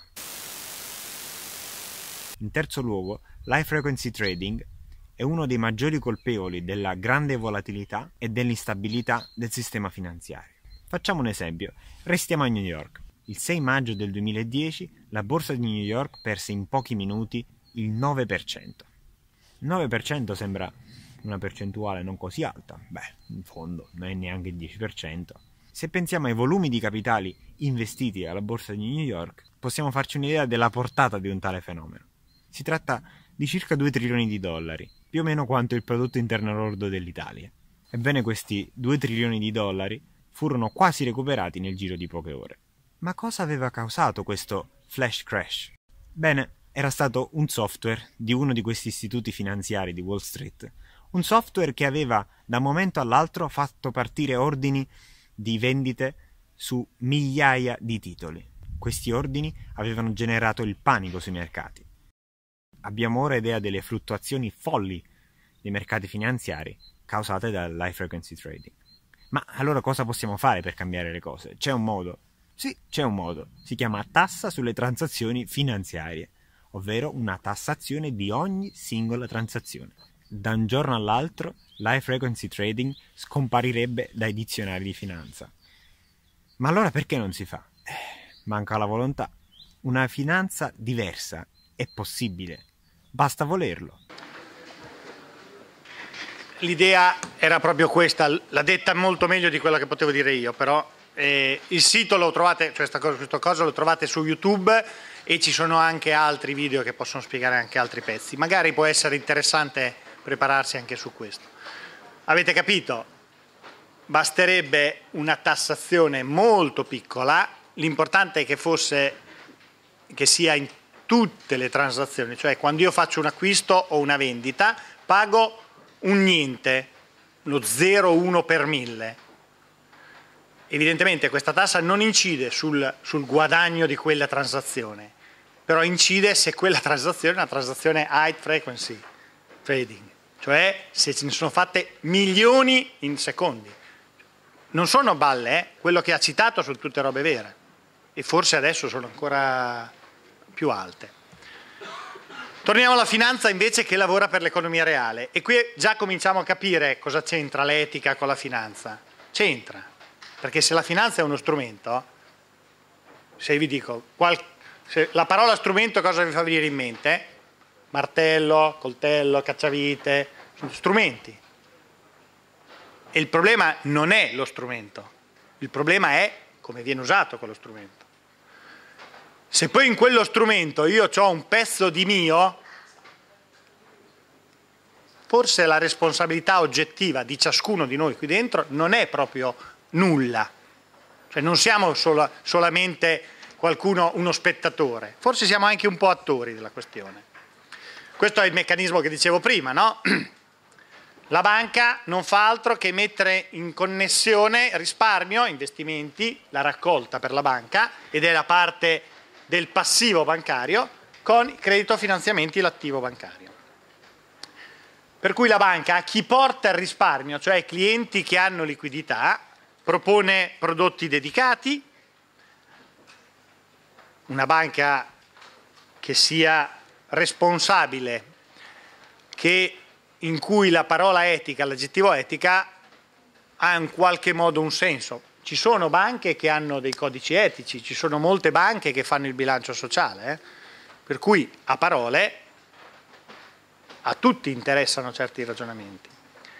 In terzo luogo, l'high frequency trading è uno dei maggiori colpevoli della grande volatilità e dell'instabilità del sistema finanziario. Facciamo un esempio, restiamo a New York. Il sei maggio del duemiladieci la borsa di New York perse in pochi minuti il nove per cento. Il nove per cento sembra una percentuale non così alta, beh, in fondo non è neanche il dieci per cento. Se pensiamo ai volumi di capitali investiti alla borsa di New York, possiamo farci un'idea della portata di un tale fenomeno. Si tratta di circa due trilioni di dollari, più o meno quanto il prodotto interno lordo dell'Italia. Ebbene, questi due trilioni di dollari furono quasi recuperati nel giro di poche ore. Ma cosa aveva causato questo flash crash? Bene, era stato un software di uno di questi istituti finanziari di Wall Street, un software che aveva da un momento all'altro fatto partire ordini di vendite su migliaia di titoli. Questi ordini avevano generato il panico sui mercati. Abbiamo ora idea delle fluttuazioni folli dei mercati finanziari causate dall'high frequency trading. Ma allora cosa possiamo fare per cambiare le cose? C'è un modo? Sì, c'è un modo. Si chiama tassa sulle transazioni finanziarie, ovvero una tassazione di ogni singola transazione. Da un giorno all'altro l'high frequency trading scomparirebbe dai dizionari di finanza. Ma allora perché non si fa? Eh, manca la volontà. Una finanza diversa è possibile, basta volerlo. L'idea era proprio questa, l'ha detta molto meglio di quello che potevo dire io, però eh, il sito lo trovate, cioè questa cosa, questa cosa lo trovate su YouTube e ci sono anche altri video che possono spiegare anche altri pezzi. Magari può essere interessante prepararsi anche su questo. Avete capito? Basterebbe una tassazione molto piccola, l'importante è che fosse, che sia in tutte le transazioni, cioè quando io faccio un acquisto o una vendita pago un niente, lo zero virgola uno per mille. Evidentemente questa tassa non incide sul, sul guadagno di quella transazione, però incide se quella transazione è una transazione high frequency trading, cioè se ce ne sono fatte milioni in secondi. Non sono balle, eh? Quello che ha citato sono tutte robe vere e forse adesso sono ancora più alte. Torniamo alla finanza invece che lavora per l'economia reale e qui già cominciamo a capire cosa c'entra l'etica con la finanza. C'entra, perché se la finanza è uno strumento, se vi dico, qual, se la parola strumento cosa vi fa venire in mente? Martello, coltello, cacciavite, sono strumenti. E il problema non è lo strumento, il problema è come viene usato quello strumento. Se poi in quello strumento io ho un pezzo di mio, forse la responsabilità oggettiva di ciascuno di noi qui dentro non è proprio nulla. Cioè non siamo solo, solamente qualcuno, uno spettatore, forse siamo anche un po' attori della questione. Questo è il meccanismo che dicevo prima, no? La banca non fa altro che mettere in connessione risparmio, investimenti, la raccolta per la banca, ed è la parte del passivo bancario, con credito finanziamenti l'attivo bancario. Per cui la banca a chi porta il risparmio, cioè ai clienti che hanno liquidità, propone prodotti dedicati, una banca che sia responsabile, che in cui la parola etica, l'aggettivo etica, ha in qualche modo un senso. Ci sono banche che hanno dei codici etici, ci sono molte banche che fanno il bilancio sociale, eh? Per cui a parole a tutti interessano certi ragionamenti.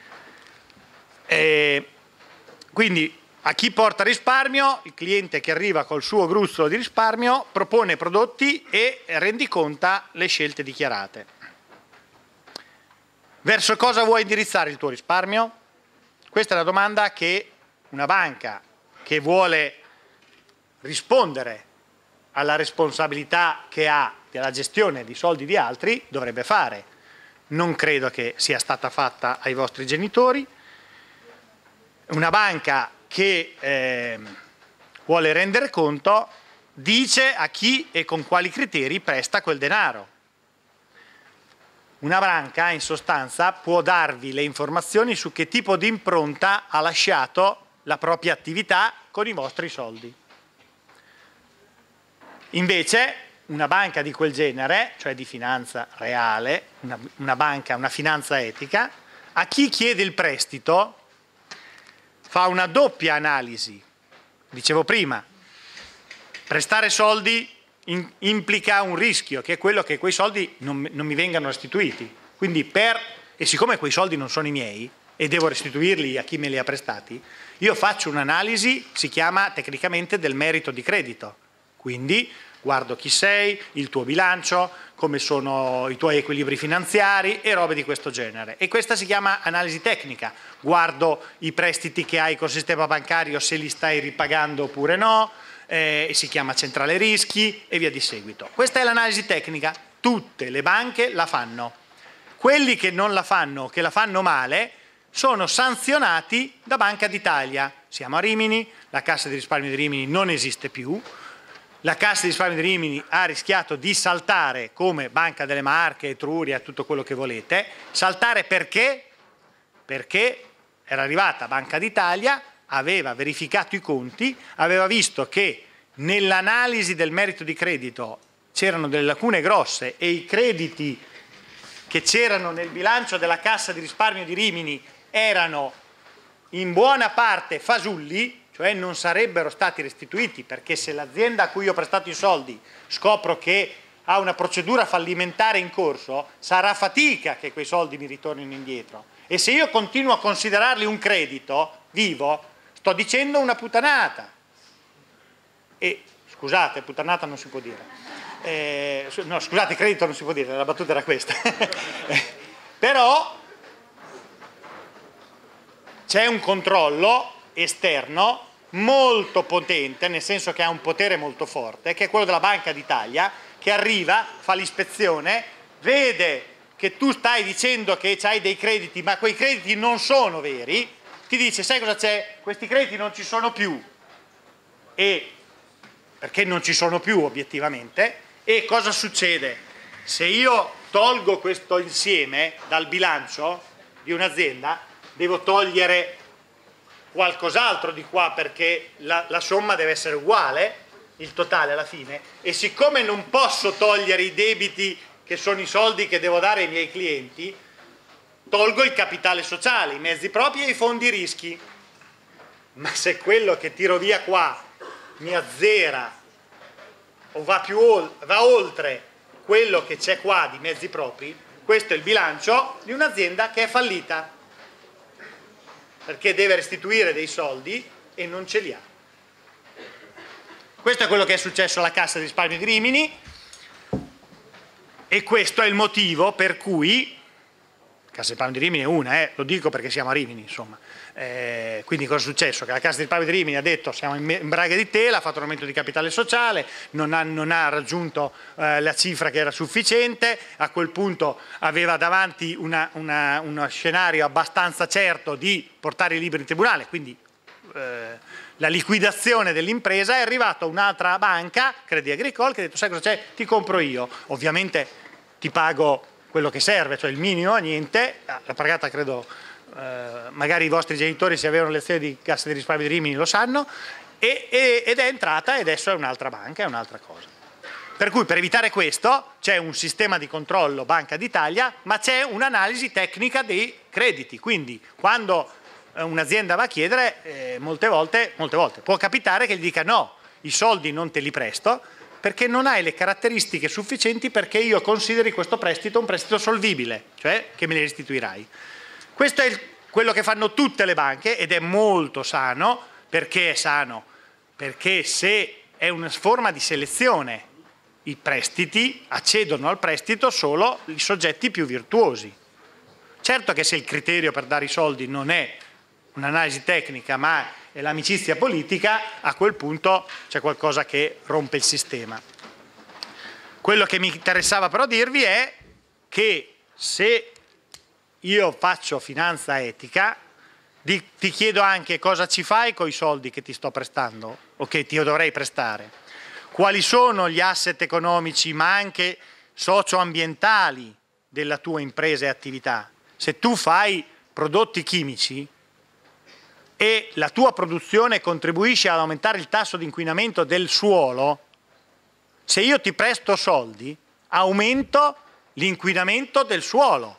E quindi a chi porta risparmio, il cliente che arriva col suo gruzzolo di risparmio propone prodotti e rendiconta le scelte dichiarate. Verso cosa vuoi indirizzare il tuo risparmio? Questa è la domanda che una banca che vuole rispondere alla responsabilità che ha della gestione di soldi di altri dovrebbe fare. Non credo che sia stata fatta ai vostri genitori. Una banca che eh, vuole rendere conto dice a chi e con quali criteri presta quel denaro. Una banca in sostanza può darvi le informazioni su che tipo di impronta ha lasciato la propria attività con i vostri soldi. Invece una banca di quel genere, cioè di finanza reale, una, una banca, una finanza etica, a chi chiede il prestito fa una doppia analisi. Dicevo prima, prestare soldi in, implica un rischio, che è quello che quei soldi non, non mi vengano restituiti. Quindi per, e siccome quei soldi non sono i miei e devo restituirli a chi me li ha prestati, io faccio un'analisi, si chiama tecnicamente del merito di credito. Quindi guardo chi sei, il tuo bilancio, come sono i tuoi equilibri finanziari e robe di questo genere. E questa si chiama analisi tecnica. Guardo i prestiti che hai col sistema bancario, se li stai ripagando oppure no, eh, si chiama centrale rischi e via di seguito. Questa è l'analisi tecnica. Tutte le banche la fanno. Quelli che non la fanno, che la fanno male, sono sanzionati da Banca d'Italia. Siamo a Rimini, la Cassa di risparmio di Rimini non esiste più. la Cassa di risparmio di Rimini ha rischiato di saltare come Banca delle Marche, Etruria, tutto quello che volete. Saltare perché? Perché era arrivata Banca d'Italia, aveva verificato i conti, aveva visto che nell'analisi del merito di credito c'erano delle lacune grosse e i crediti che c'erano nel bilancio della Cassa di risparmio di Rimini erano in buona parte fasulli, cioè non sarebbero stati restituiti, perché se l'azienda a cui io ho prestato i soldi scopro che ha una procedura fallimentare in corso, sarà fatica che quei soldi mi ritornino indietro. E se io continuo a considerarli un credito vivo, sto dicendo una puttanata. E scusate, puttanata non si può dire. Eh, no, scusate, credito non si può dire, la battuta era questa. Però c'è un controllo esterno molto potente, nel senso che ha un potere molto forte, che è quello della Banca d'Italia, che arriva, fa l'ispezione, vede che tu stai dicendo che hai dei crediti, ma quei crediti non sono veri, ti dice: sai cosa c'è? Questi crediti non ci sono più, e perché non ci sono più obiettivamente. E cosa succede? Se io tolgo questo insieme dal bilancio di un'azienda, devo togliere qualcos'altro di qua, perché la, la somma deve essere uguale, il totale alla fine, e siccome non posso togliere i debiti che sono i soldi che devo dare ai miei clienti, tolgo il capitale sociale, i mezzi propri e i fondi rischi. Ma se quello che tiro via qua mi azzera o va, più, va oltre quello che c'è qua di mezzi propri, questo è il bilancio di un'azienda che è fallita, perché deve restituire dei soldi e non ce li ha. Questo è quello che è successo alla Cassa di risparmio di Rimini, e questo è il motivo per cui Cassa di risparmio di Rimini è una, eh, lo dico perché siamo a Rimini, insomma. Eh, quindi cosa è successo? Che la Cassa di risparmio di Rimini ha detto: siamo in, in braghe di tela, ha fatto un aumento di capitale sociale, non ha, non ha raggiunto eh, la cifra che era sufficiente, a quel punto aveva davanti una, una, uno scenario abbastanza certo di portare i libri in tribunale, quindi eh, la liquidazione dell'impresa. È arrivata un'altra banca, Crédit Agricole, che ha detto: sai cosa c'è? Ti compro io, ovviamente ti pago quello che serve, cioè il minimo, niente, la pagata credo, eh, magari i vostri genitori, se avevano lezioni di Cassa di risparmio di Rimini, lo sanno, e, e, ed è entrata, e adesso è un'altra banca, è un'altra cosa. Per cui per evitare questo c'è un sistema di controllo Banca d'Italia, ma c'è un'analisi tecnica dei crediti, quindi quando un'azienda va a chiedere, eh, molte volte, molte volte può capitare che gli dica: no, i soldi non te li presto, perché non hai le caratteristiche sufficienti perché io consideri questo prestito un prestito solvibile, cioè che me li restituirai. Questo è il, quello che fanno tutte le banche, ed è molto sano. Perché è sano? Perché se è una forma di selezione, i prestiti accedono al prestito solo i soggetti più virtuosi. Certo che se il criterio per dare i soldi non è un'analisi tecnica, ma è l'amicizia politica, a quel punto c'è qualcosa che rompe il sistema. Quello che mi interessava però dirvi è che se io faccio finanza etica, ti chiedo anche cosa ci fai con i soldi che ti sto prestando o che ti dovrei prestare, quali sono gli asset economici ma anche socio-ambientali della tua impresa e attività. Se tu fai prodotti chimici e la tua produzione contribuisce ad aumentare il tasso di inquinamento del suolo, se io ti presto soldi, aumento l'inquinamento del suolo.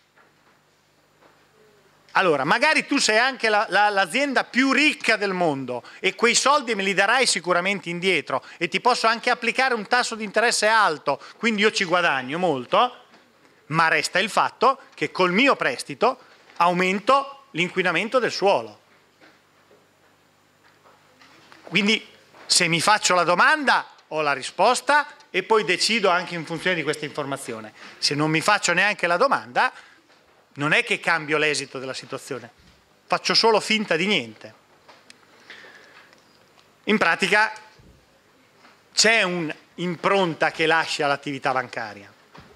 Allora, magari tu sei anche la, la, l'azienda più ricca del mondo e quei soldi me li darai sicuramente indietro e ti posso anche applicare un tasso di interesse alto, quindi io ci guadagno molto, ma resta il fatto che col mio prestito aumento l'inquinamento del suolo. Quindi se mi faccio la domanda ho la risposta e poi decido anche in funzione di questa informazione. Se non mi faccio neanche la domanda, non è che cambio l'esito della situazione, faccio solo finta di niente. In pratica c'è un'impronta che lascia l'attività bancaria.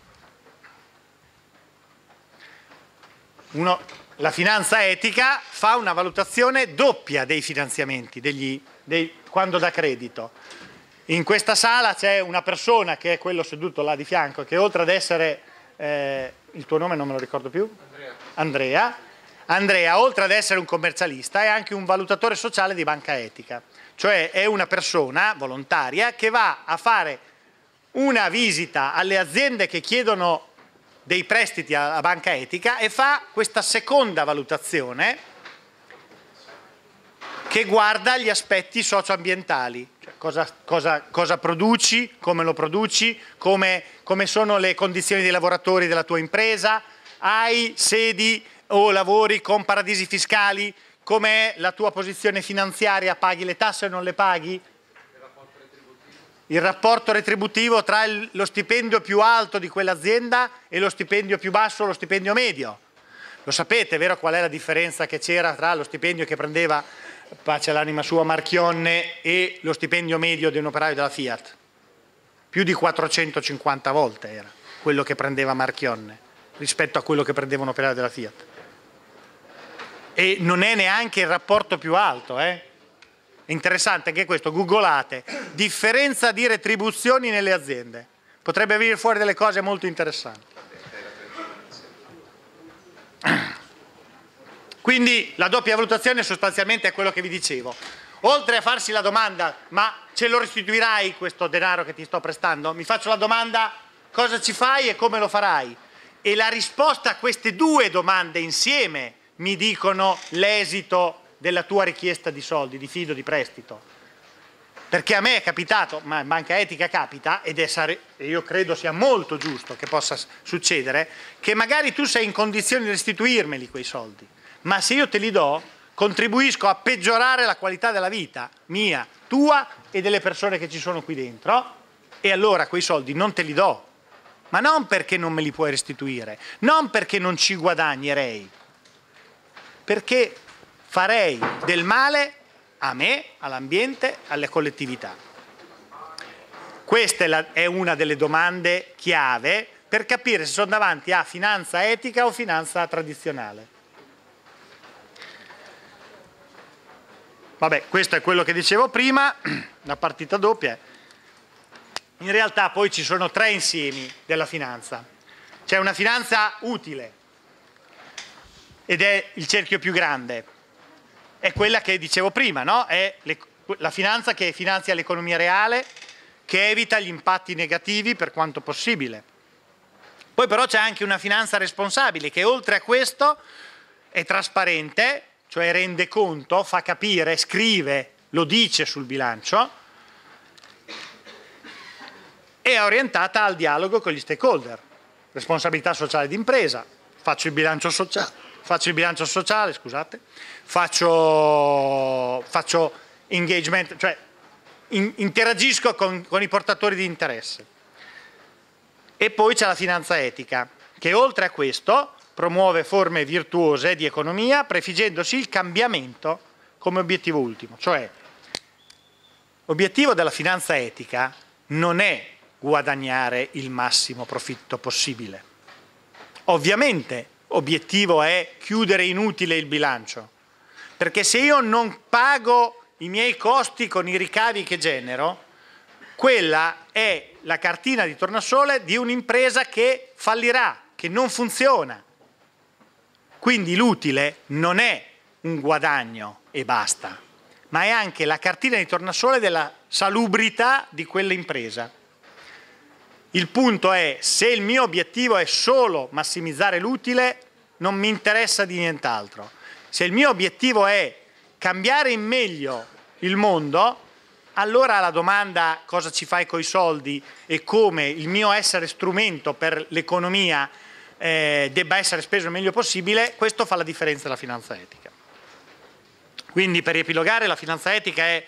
Uno, la finanza etica fa una valutazione doppia dei finanziamenti, degli, dei, quando dà credito. In questa sala c'è una persona che è quello seduto là di fianco, che oltre ad essere, eh, il tuo nome non me lo ricordo più? Andrea. Andrea. Andrea, oltre ad essere un commercialista, è anche un valutatore sociale di Banca Etica, cioè è una persona volontaria che va a fare una visita alle aziende che chiedono dei prestiti a Banca Etica e fa questa seconda valutazione che guarda gli aspetti socioambientali, cioè cosa, cosa, cosa produci, come lo produci, come, come sono le condizioni dei lavoratori della tua impresa, hai sedi o lavori con paradisi fiscali, com'è la tua posizione finanziaria, paghi le tasse o non le paghi? Il rapporto retributivo tra il, lo stipendio più alto di quell'azienda e lo stipendio più basso, lo stipendio medio. Lo sapete, vero, qual è la differenza che c'era tra lo stipendio che prendeva, pace all'anima sua, Marchionne e lo stipendio medio di un operaio della Fiat? Più di quattrocentocinquanta volte era quello che prendeva Marchionne rispetto a quello che prendeva un operaio della Fiat. E non è neanche il rapporto più alto, eh? Interessante anche questo, googolate, differenza di retribuzioni nelle aziende. Potrebbe venire fuori delle cose molto interessanti. Quindi la doppia valutazione sostanzialmente è quello che vi dicevo. Oltre a farsi la domanda, ma ce lo restituirai questo denaro che ti sto prestando? Mi faccio la domanda, cosa ci fai e come lo farai? E la risposta a queste due domande insieme mi dicono l'esito della tua richiesta di soldi, di fido, di prestito. Perché a me è capitato, ma in Banca Etica capita, ed è, io credo sia molto giusto che possa succedere, che magari tu sei in condizioni di restituirmeli quei soldi, ma se io te li do, contribuisco a peggiorare la qualità della vita mia, tua e delle persone che ci sono qui dentro, e allora quei soldi non te li do. Ma non perché non me li puoi restituire, non perché non ci guadagnerei, perché farei del male a me, all'ambiente, alle collettività. Questa è, la, è una delle domande chiave per capire se sono davanti a finanza etica o finanza tradizionale. Vabbè, questo è quello che dicevo prima, la partita doppia. In realtà poi ci sono tre insiemi della finanza. C'è una finanza utile, ed è il cerchio più grande. È quella che dicevo prima, no? È le, la finanza che finanzia l'economia reale, che evita gli impatti negativi per quanto possibile. Poi però c'è anche una finanza responsabile che oltre a questo è trasparente, cioè rende conto, fa capire, scrive, lo dice sul bilancio, e è orientata al dialogo con gli stakeholder. Responsabilità sociale d'impresa, faccio il bilancio sociale, faccio il bilancio sociale, scusate, faccio, faccio engagement, cioè in, interagisco con, con i portatori di interesse. E poi c'è la finanza etica, che oltre a questo promuove forme virtuose di economia, prefiggendosi il cambiamento come obiettivo ultimo. Cioè, l'obiettivo della finanza etica non è guadagnare il massimo profitto possibile. Ovviamente l'obiettivo è chiudere inutile il bilancio, perché se io non pago i miei costi con i ricavi che genero, quella è la cartina di tornasole di un'impresa che fallirà, che non funziona. Quindi l'utile non è un guadagno e basta, ma è anche la cartina di tornasole della salubrità di quell'impresa. Il punto è, se il mio obiettivo è solo massimizzare l'utile, non mi interessa di nient'altro. Se il mio obiettivo è cambiare in meglio il mondo, allora la domanda cosa ci fai coi soldi e come il mio essere strumento per l'economia eh, debba essere speso il meglio possibile, questo fa la differenza della finanza etica. Quindi, per riepilogare, la finanza etica è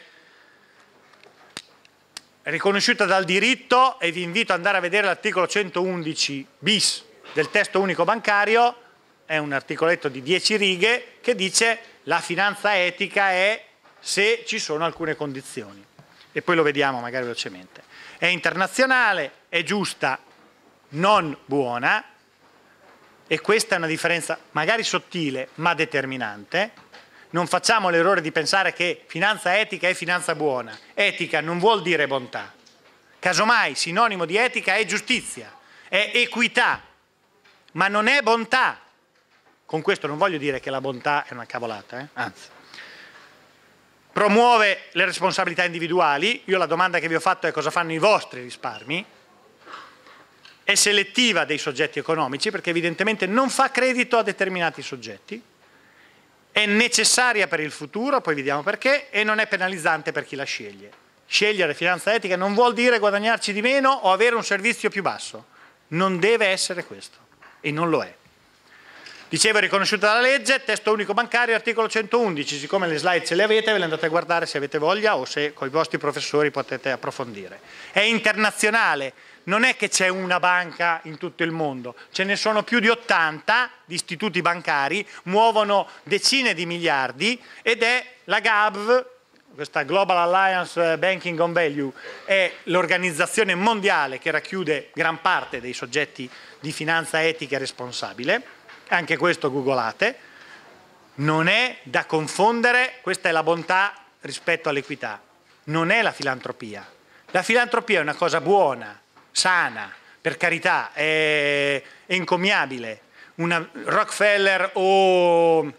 riconosciuta dal diritto, e vi invito ad andare a vedere l'articolo centoundici bis del testo unico bancario, è un articoletto di dieci righe che dice la finanza etica è se ci sono alcune condizioni, e poi lo vediamo magari velocemente. È internazionale, è giusta, non buona, e questa è una differenza magari sottile ma determinante. non facciamo l'errore di pensare che finanza etica è finanza buona. Etica non vuol dire bontà. Casomai, sinonimo di etica è giustizia, è equità, ma non è bontà. Con questo non voglio dire che la bontà è una cavolata, eh? Anzi. Promuove le responsabilità individuali. Io la domanda che vi ho fatto è cosa fanno i vostri risparmi. È selettiva dei soggetti economici perché evidentemente non fa credito a determinati soggetti. È necessaria per il futuro, poi vediamo perché, e non è penalizzante per chi la sceglie. Scegliere finanza etica non vuol dire guadagnarci di meno o avere un servizio più basso. Non deve essere questo, e non lo è. Dicevo, è riconosciuta dalla legge, testo unico bancario, articolo centoundici. Siccome le slide ce le avete, ve le andate a guardare se avete voglia o se con i vostri professori potete approfondire. È internazionale. Non è che c'è una banca in tutto il mondo, ce ne sono più di ottanta di istituti bancari, muovono decine di miliardi ed è la G A B V, questa Global Alliance Banking on Value, è l'organizzazione mondiale che racchiude gran parte dei soggetti di finanza etica e responsabile, anche questo googolate, non è da confondere, questa è la bontà rispetto all'equità, non è la filantropia. La filantropia è una cosa buona, sana, per carità, è, è encomiabile. Una Rockefeller o,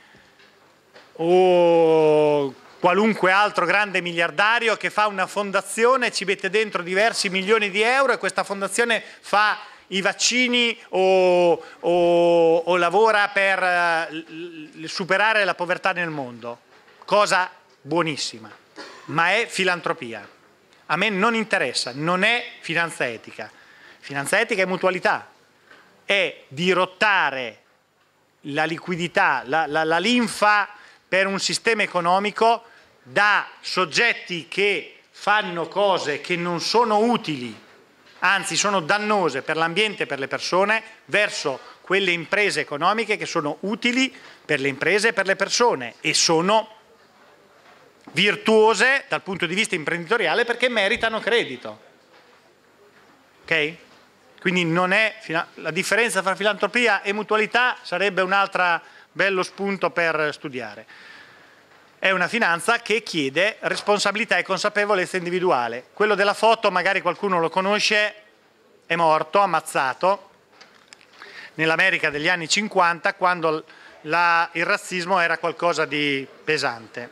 o qualunque altro grande miliardario che fa una fondazione, ci mette dentro diversi milioni di euro e questa fondazione fa i vaccini o, o, o lavora per uh, superare la povertà nel mondo. Cosa buonissima, ma è filantropia. A me non interessa, non è finanza etica. Finanza etica è mutualità, è dirottare la liquidità, la, la, la linfa per un sistema economico da soggetti che fanno cose che non sono utili, anzi sono dannose per l'ambiente e per le persone, verso quelle imprese economiche che sono utili per le imprese e per le persone e sono virtuose dal punto di vista imprenditoriale perché meritano credito. Ok? Quindi non è, la differenza tra filantropia e mutualità sarebbe un altro bello spunto per studiare. È una finanza che chiede responsabilità e consapevolezza individuale. Quello della foto magari qualcuno lo conosce, è morto, ammazzato, nell'America degli anni cinquanta quando la, il razzismo era qualcosa di pesante.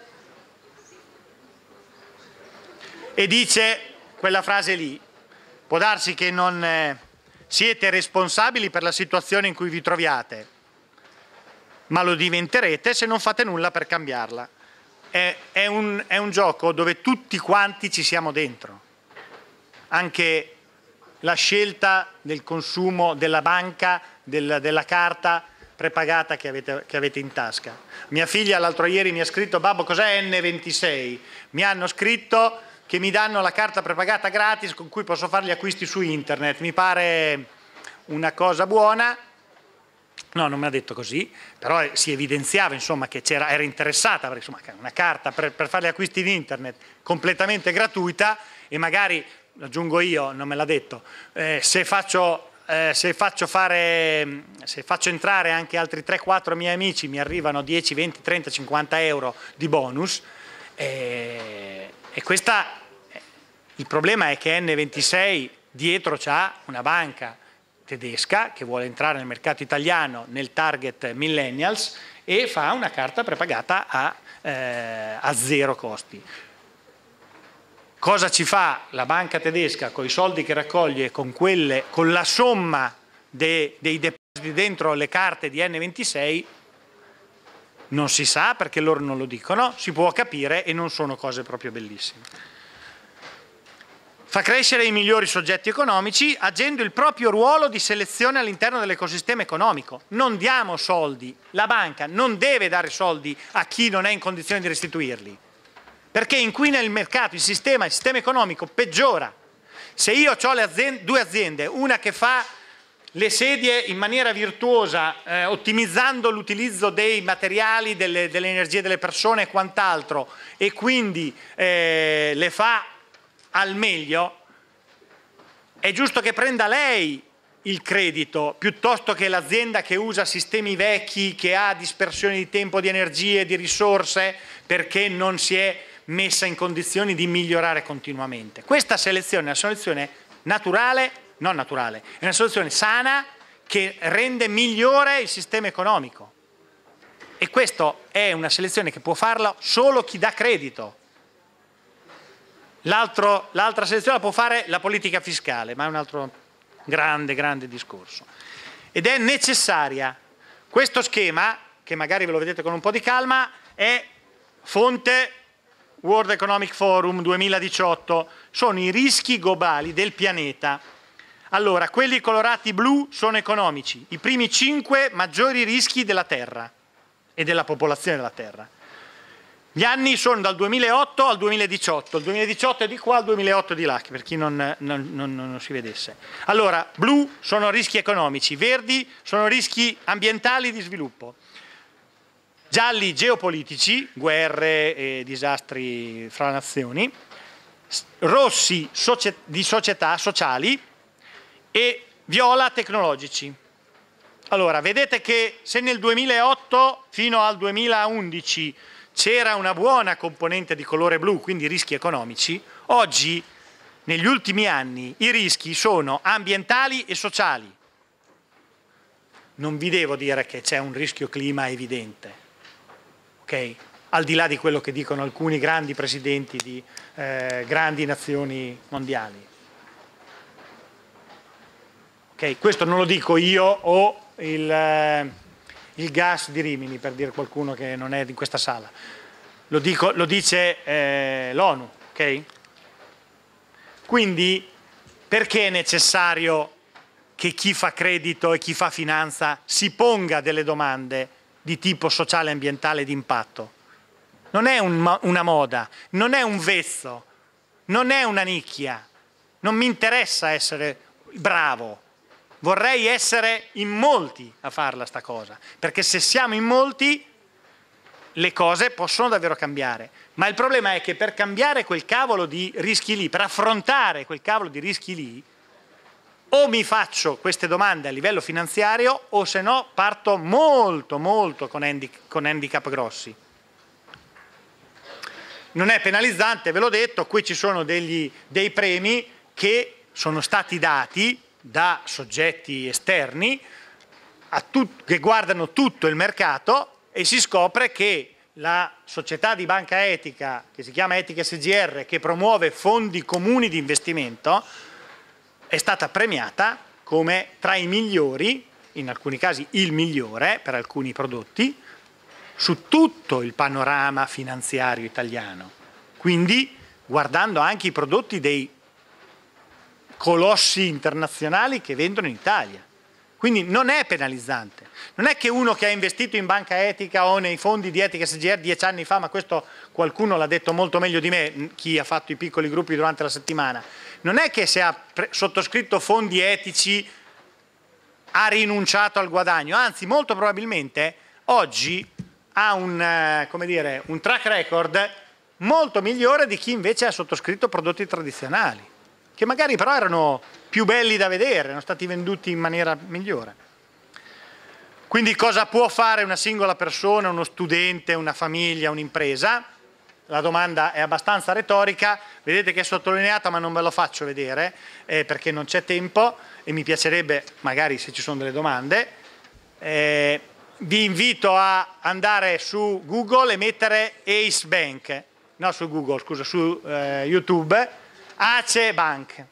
E dice quella frase lì, può darsi che non eh, siete responsabili per la situazione in cui vi troviate, ma lo diventerete se non fate nulla per cambiarla. È, è, un, è un gioco dove tutti quanti ci siamo dentro, anche la scelta del consumo della banca, del, della carta prepagata che avete, che avete in tasca. Mia figlia l'altro ieri mi ha scritto, babbo cos'è N ventisei? Mi hanno scritto che mi danno la carta prepagata gratis con cui posso fare gli acquisti su internet, mi pare una cosa buona. No, non mi ha detto così, però si evidenziava insomma che c'era, era interessata, perché insomma una carta per, per fare gli acquisti in internet completamente gratuita e magari, aggiungo io, non me l'ha detto, eh, se faccio, eh, se faccio fare, se faccio entrare anche altri tre quattro miei amici mi arrivano dieci, venti, trenta, cinquanta euro di bonus eh, e questa, il problema è che N ventisei dietro c'ha una banca tedesca che vuole entrare nel mercato italiano nel target millennials e fa una carta prepagata a, eh, a zero costi. Cosa ci fa la banca tedesca con i soldi che raccoglie, con, quelle, con la somma de, dei depositi dentro le carte di N ventisei? Non si sa perché loro non lo dicono, si può capire e non sono cose proprio bellissime. Fa crescere i migliori soggetti economici agendo il proprio ruolo di selezione all'interno dell'ecosistema economico. Non diamo soldi, la banca non deve dare soldi a chi non è in condizione di restituirli, perché inquina il mercato, il sistema, il sistema economico peggiora. Se io ho le aziende, due aziende, una che fa le sedie in maniera virtuosa, eh, ottimizzando l'utilizzo dei materiali, delle, delle energie delle persone e quant'altro, e quindi eh, le fa al meglio, è giusto che prenda lei il credito, piuttosto che l'azienda che usa sistemi vecchi, che ha dispersione di tempo, di energie, di risorse, perché non si è messa in condizioni di migliorare continuamente. Questa selezione è una selezione naturale, non naturale, è una soluzione sana che rende migliore il sistema economico. E questa è una selezione che può farla solo chi dà credito. L'altra selezione la può fare la politica fiscale, ma è un altro grande, grande discorso. Ed è necessaria. Questo schema, che magari ve lo vedete con un po' di calma, è fonte World Economic Forum duemiladiciotto, sono i rischi globali del pianeta. Allora, quelli colorati blu sono economici, i primi cinque maggiori rischi della Terra e della popolazione della Terra. Gli anni sono dal duemilaotto al duemiladiciotto, il duemiladiciotto è di qua, il duemilaotto è di là, per chi non, non, non, non si vedesse. Allora, blu sono rischi economici, verdi sono rischi ambientali di sviluppo, gialli geopolitici, guerre e disastri fra nazioni, rossi di società sociali e viola tecnologici. Allora, vedete che se nel duemilaotto fino al duemilaundici c'era una buona componente di colore blu, quindi rischi economici, oggi, negli ultimi anni, i rischi sono ambientali e sociali. Non vi devo dire che c'è un rischio clima evidente, ok? Al di là di quello che dicono alcuni grandi presidenti di eh, grandi nazioni mondiali. Okay? Questo non lo dico io o il... Eh, il gas di Rimini, per dire qualcuno che non è in questa sala, lo, dico, lo dice eh, l'ONU, ok? Quindi perché è necessario che chi fa credito e chi fa finanza si ponga delle domande di tipo sociale e ambientale di impatto? Non è un, una moda, non è un vezzo, non è una nicchia, non mi interessa essere bravo. Vorrei essere in molti a farla sta cosa, perché se siamo in molti le cose possono davvero cambiare. Ma il problema è che per cambiare quel cavolo di rischi lì, per affrontare quel cavolo di rischi lì, o mi faccio queste domande a livello finanziario o se no parto molto molto con, handic con handicap grossi. Non è penalizzante, ve l'ho detto, qui ci sono degli, dei premi che sono stati dati da soggetti esterni a che guardano tutto il mercato e si scopre che la società di banca etica, che si chiama Etica S G R, che promuove fondi comuni di investimento, è stata premiata come tra i migliori, in alcuni casi il migliore per alcuni prodotti, su tutto il panorama finanziario italiano. Quindi guardando anche i prodotti dei colossi internazionali che vendono in Italia. Quindi non è penalizzante. Non è che uno che ha investito in banca etica o nei fondi di Etica S G R dieci anni fa, ma questo qualcuno l'ha detto molto meglio di me, chi ha fatto i piccoli gruppi durante la settimana, non è che se ha sottoscritto fondi etici ha rinunciato al guadagno, anzi molto probabilmente oggi ha un, come dire, un track record molto migliore di chi invece ha sottoscritto prodotti tradizionali, che magari però erano più belli da vedere, erano stati venduti in maniera migliore. Quindi cosa può fare una singola persona, uno studente, una famiglia, un'impresa? La domanda è abbastanza retorica, vedete che è sottolineata ma non ve lo faccio vedere eh, perché non c'è tempo e mi piacerebbe magari se ci sono delle domande. Eh, vi invito a andare su Google e mettere Ace Bank, no su Google scusa, su eh, YouTube, Ace Bank.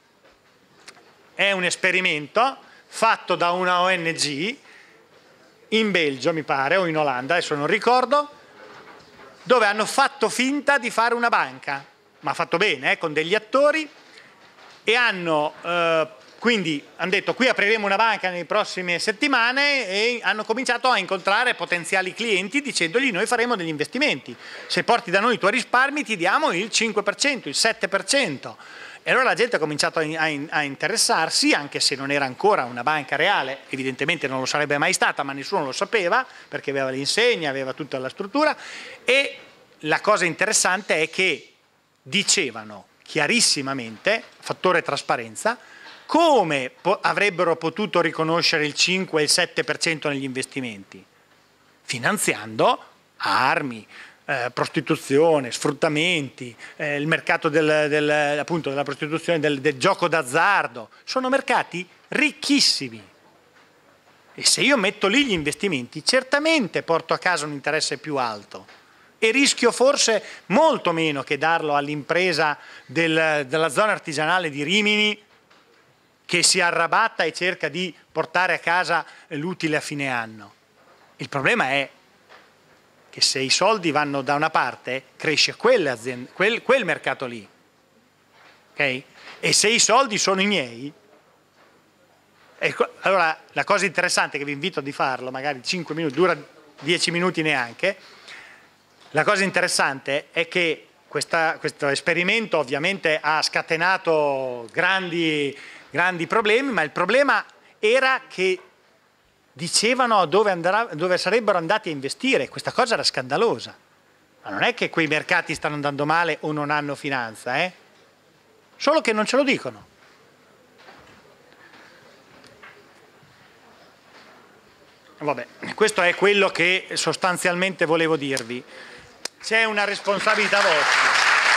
È un esperimento fatto da una O N G in Belgio, mi pare, o in Olanda, adesso non ricordo, dove hanno fatto finta di fare una banca, ma fatto bene, eh, con degli attori, e hanno, eh, quindi, hanno detto qui apriremo una banca nelle prossime settimane e hanno cominciato a incontrare potenziali clienti dicendogli noi faremo degli investimenti, se porti da noi i tuoi risparmi ti diamo il cinque per cento, il sette per cento. E allora la gente ha cominciato a interessarsi, anche se non era ancora una banca reale, evidentemente non lo sarebbe mai stata, ma nessuno lo sapeva, perché aveva l'insegna, aveva tutta la struttura, e la cosa interessante è che dicevano chiarissimamente, fattore trasparenza, come po- avrebbero potuto riconoscere il cinque e il sette per cento negli investimenti? Finanziando armi, eh, prostituzione, sfruttamenti, eh, il mercato del, del, appunto, della prostituzione, del, del gioco d'azzardo. Sono mercati ricchissimi. E se io metto lì gli investimenti, certamente porto a casa un interesse più alto e rischio forse molto meno che darlo all'impresa del, della zona artigianale di Rimini, che si arrabatta e cerca di portare a casa l'utile a fine anno. Il problema è che se i soldi vanno da una parte, cresce quelle aziende, quel, quel mercato lì. Okay? E se i soldi sono i miei, ecco, allora la cosa interessante che vi invito di farlo, magari cinque minuti, dura dieci minuti neanche, la cosa interessante è che questa, questo esperimento ovviamente ha scatenato grandi... grandi problemi, ma il problema era che dicevano dove, andrà, dove sarebbero andati a investire. Questa cosa era scandalosa. Ma non è che quei mercati stanno andando male o non hanno finanza, eh? Solo che non ce lo dicono. Vabbè, questo è quello che sostanzialmente volevo dirvi. C'è una responsabilità vostra.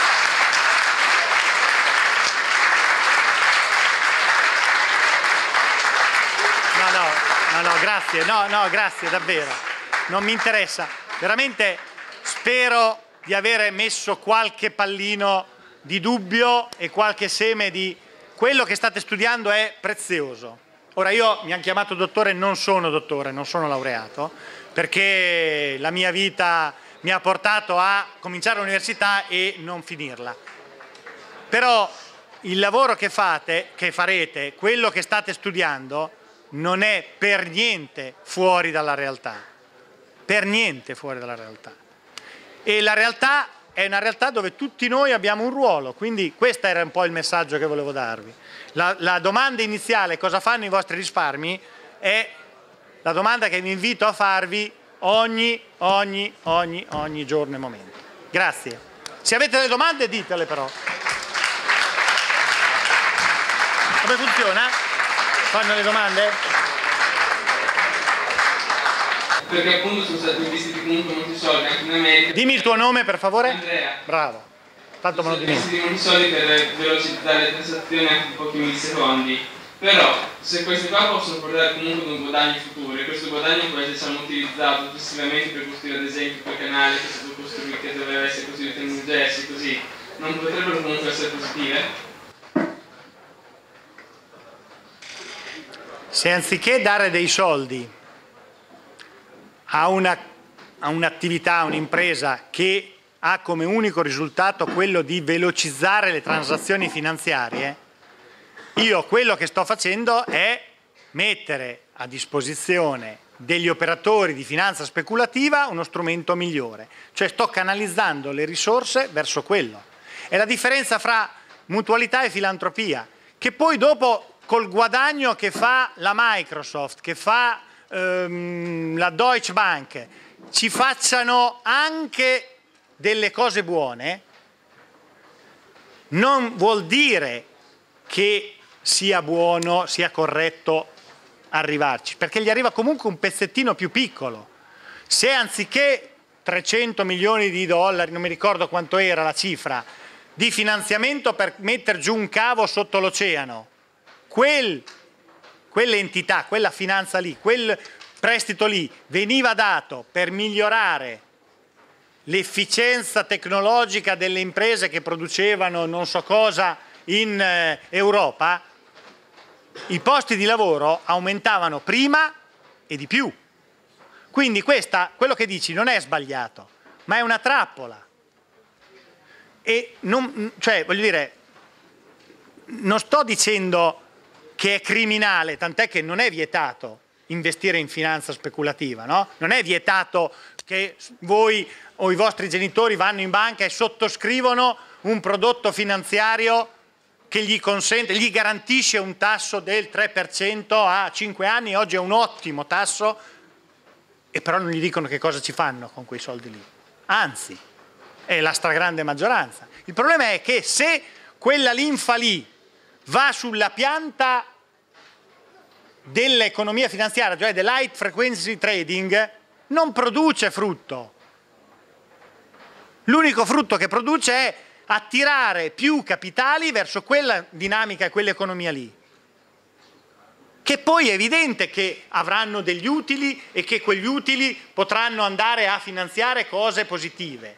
No, no, grazie, no, no, grazie, davvero. Non mi interessa. Veramente spero di avere messo qualche pallino di dubbio e qualche seme di... Quello che state studiando è prezioso. Ora io mi hanno chiamato dottore, non sono dottore, non sono laureato, perché la mia vita mi ha portato a cominciare l'università e non finirla. Però il lavoro che fate, che farete, quello che state studiando, non è per niente fuori dalla realtà, per niente fuori dalla realtà. E la realtà è una realtà dove tutti noi abbiamo un ruolo, quindi questo era un po' il messaggio che volevo darvi. La, la domanda iniziale, cosa fanno i vostri risparmi, è la domanda che vi invito a farvi ogni, ogni, ogni, ogni giorno e momento. Grazie. Se avete delle domande ditele però. Come funziona? Fanno le domande? Perché appunto sono stati investiti comunque molti soldi anche in America. Dimmi il tuo nome per favore. Andrea. Bravo. Tanto me lo dimentico. Sono investiti molti soldi per velocizzare le transazioni anche in pochi millisecondi. Però se questi qua possono portare comunque ad un guadagno futuro e questo guadagno può essere diciamo, utilizzato successivamente per costruire ad esempio quel canale che è stato costruito, che doveva essere costruito in New Jersey, così non potrebbero comunque essere positive? Se anziché dare dei soldi a una, a un'attività, a un'impresa che ha come unico risultato quello di velocizzare le transazioni finanziarie, io quello che sto facendo è mettere a disposizione degli operatori di finanza speculativa uno strumento migliore, cioè sto canalizzando le risorse verso quello. È la differenza fra mutualità e filantropia, che poi dopo col guadagno che fa la Microsoft, che fa ehm, la Deutsche Bank, ci facciano anche delle cose buone, non vuol dire che sia buono, sia corretto arrivarci, perché gli arriva comunque un pezzettino più piccolo. Se anziché trecento milioni di dollari, non mi ricordo quanto era la cifra, di finanziamento per mettere giù un cavo sotto l'oceano, Quel, quell'entità, quella finanza lì, quel prestito lì veniva dato per migliorare l'efficienza tecnologica delle imprese che producevano non so cosa in eh, Europa, i posti di lavoro aumentavano prima e di più. Quindi questa, quello che dici non è sbagliato, ma è una trappola. E non, cioè, voglio dire, non sto dicendo che è criminale, tant'è che non è vietato investire in finanza speculativa, no? Non è vietato che voi o i vostri genitori vanno in banca e sottoscrivono un prodotto finanziario che gli consente, gli garantisce un tasso del tre per cento a cinque anni, oggi è un ottimo tasso, e però non gli dicono che cosa ci fanno con quei soldi lì. Anzi, è la stragrande maggioranza. Il problema è che se quella linfa lì va sulla pianta dell'economia finanziaria, cioè dell'high frequency trading, non produce frutto. L'unico frutto che produce è attirare più capitali verso quella dinamica e quell'economia lì, che poi è evidente che avranno degli utili e che quegli utili potranno andare a finanziare cose positive.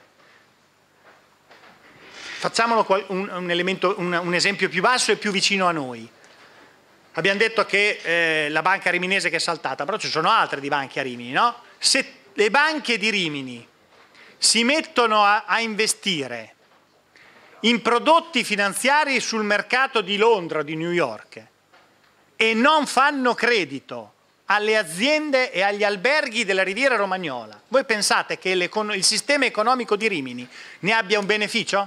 Facciamolo un, un, elemento, un, un esempio più basso e più vicino a noi. Abbiamo detto che eh, la banca riminese che è saltata, però ci sono altre di banche a Rimini, no? Se le banche di Rimini si mettono a, a investire in prodotti finanziari sul mercato di Londra o di New York e non fanno credito alle aziende e agli alberghi della Riviera Romagnola, voi pensate che il sistema economico di Rimini ne abbia un beneficio?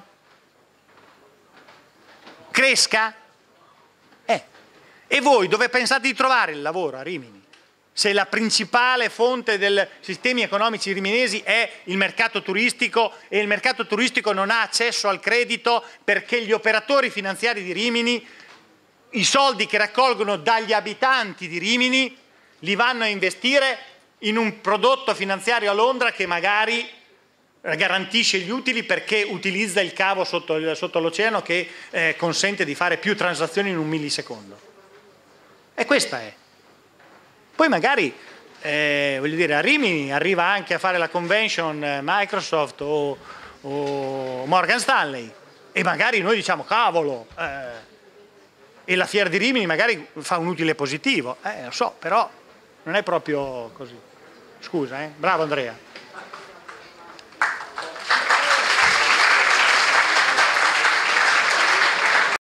Cresca? Eh. E voi dove pensate di trovare il lavoro a Rimini? Se la principale fonte dei sistemi economici riminesi è il mercato turistico e il mercato turistico non ha accesso al credito perché gli operatori finanziari di Rimini i soldi che raccolgono dagli abitanti di Rimini li vanno a investire in un prodotto finanziario a Londra che magari garantisce gli utili perché utilizza il cavo sotto, sotto l'oceano che eh, consente di fare più transazioni in un millisecondo. E questa è. Poi magari, eh, voglio dire, a Rimini arriva anche a fare la convention eh, Microsoft o, o Morgan Stanley e magari noi diciamo cavolo, eh, e la Fiera di Rimini magari fa un utile positivo, eh, lo so, però non è proprio così. Scusa, eh? Bravo Andrea.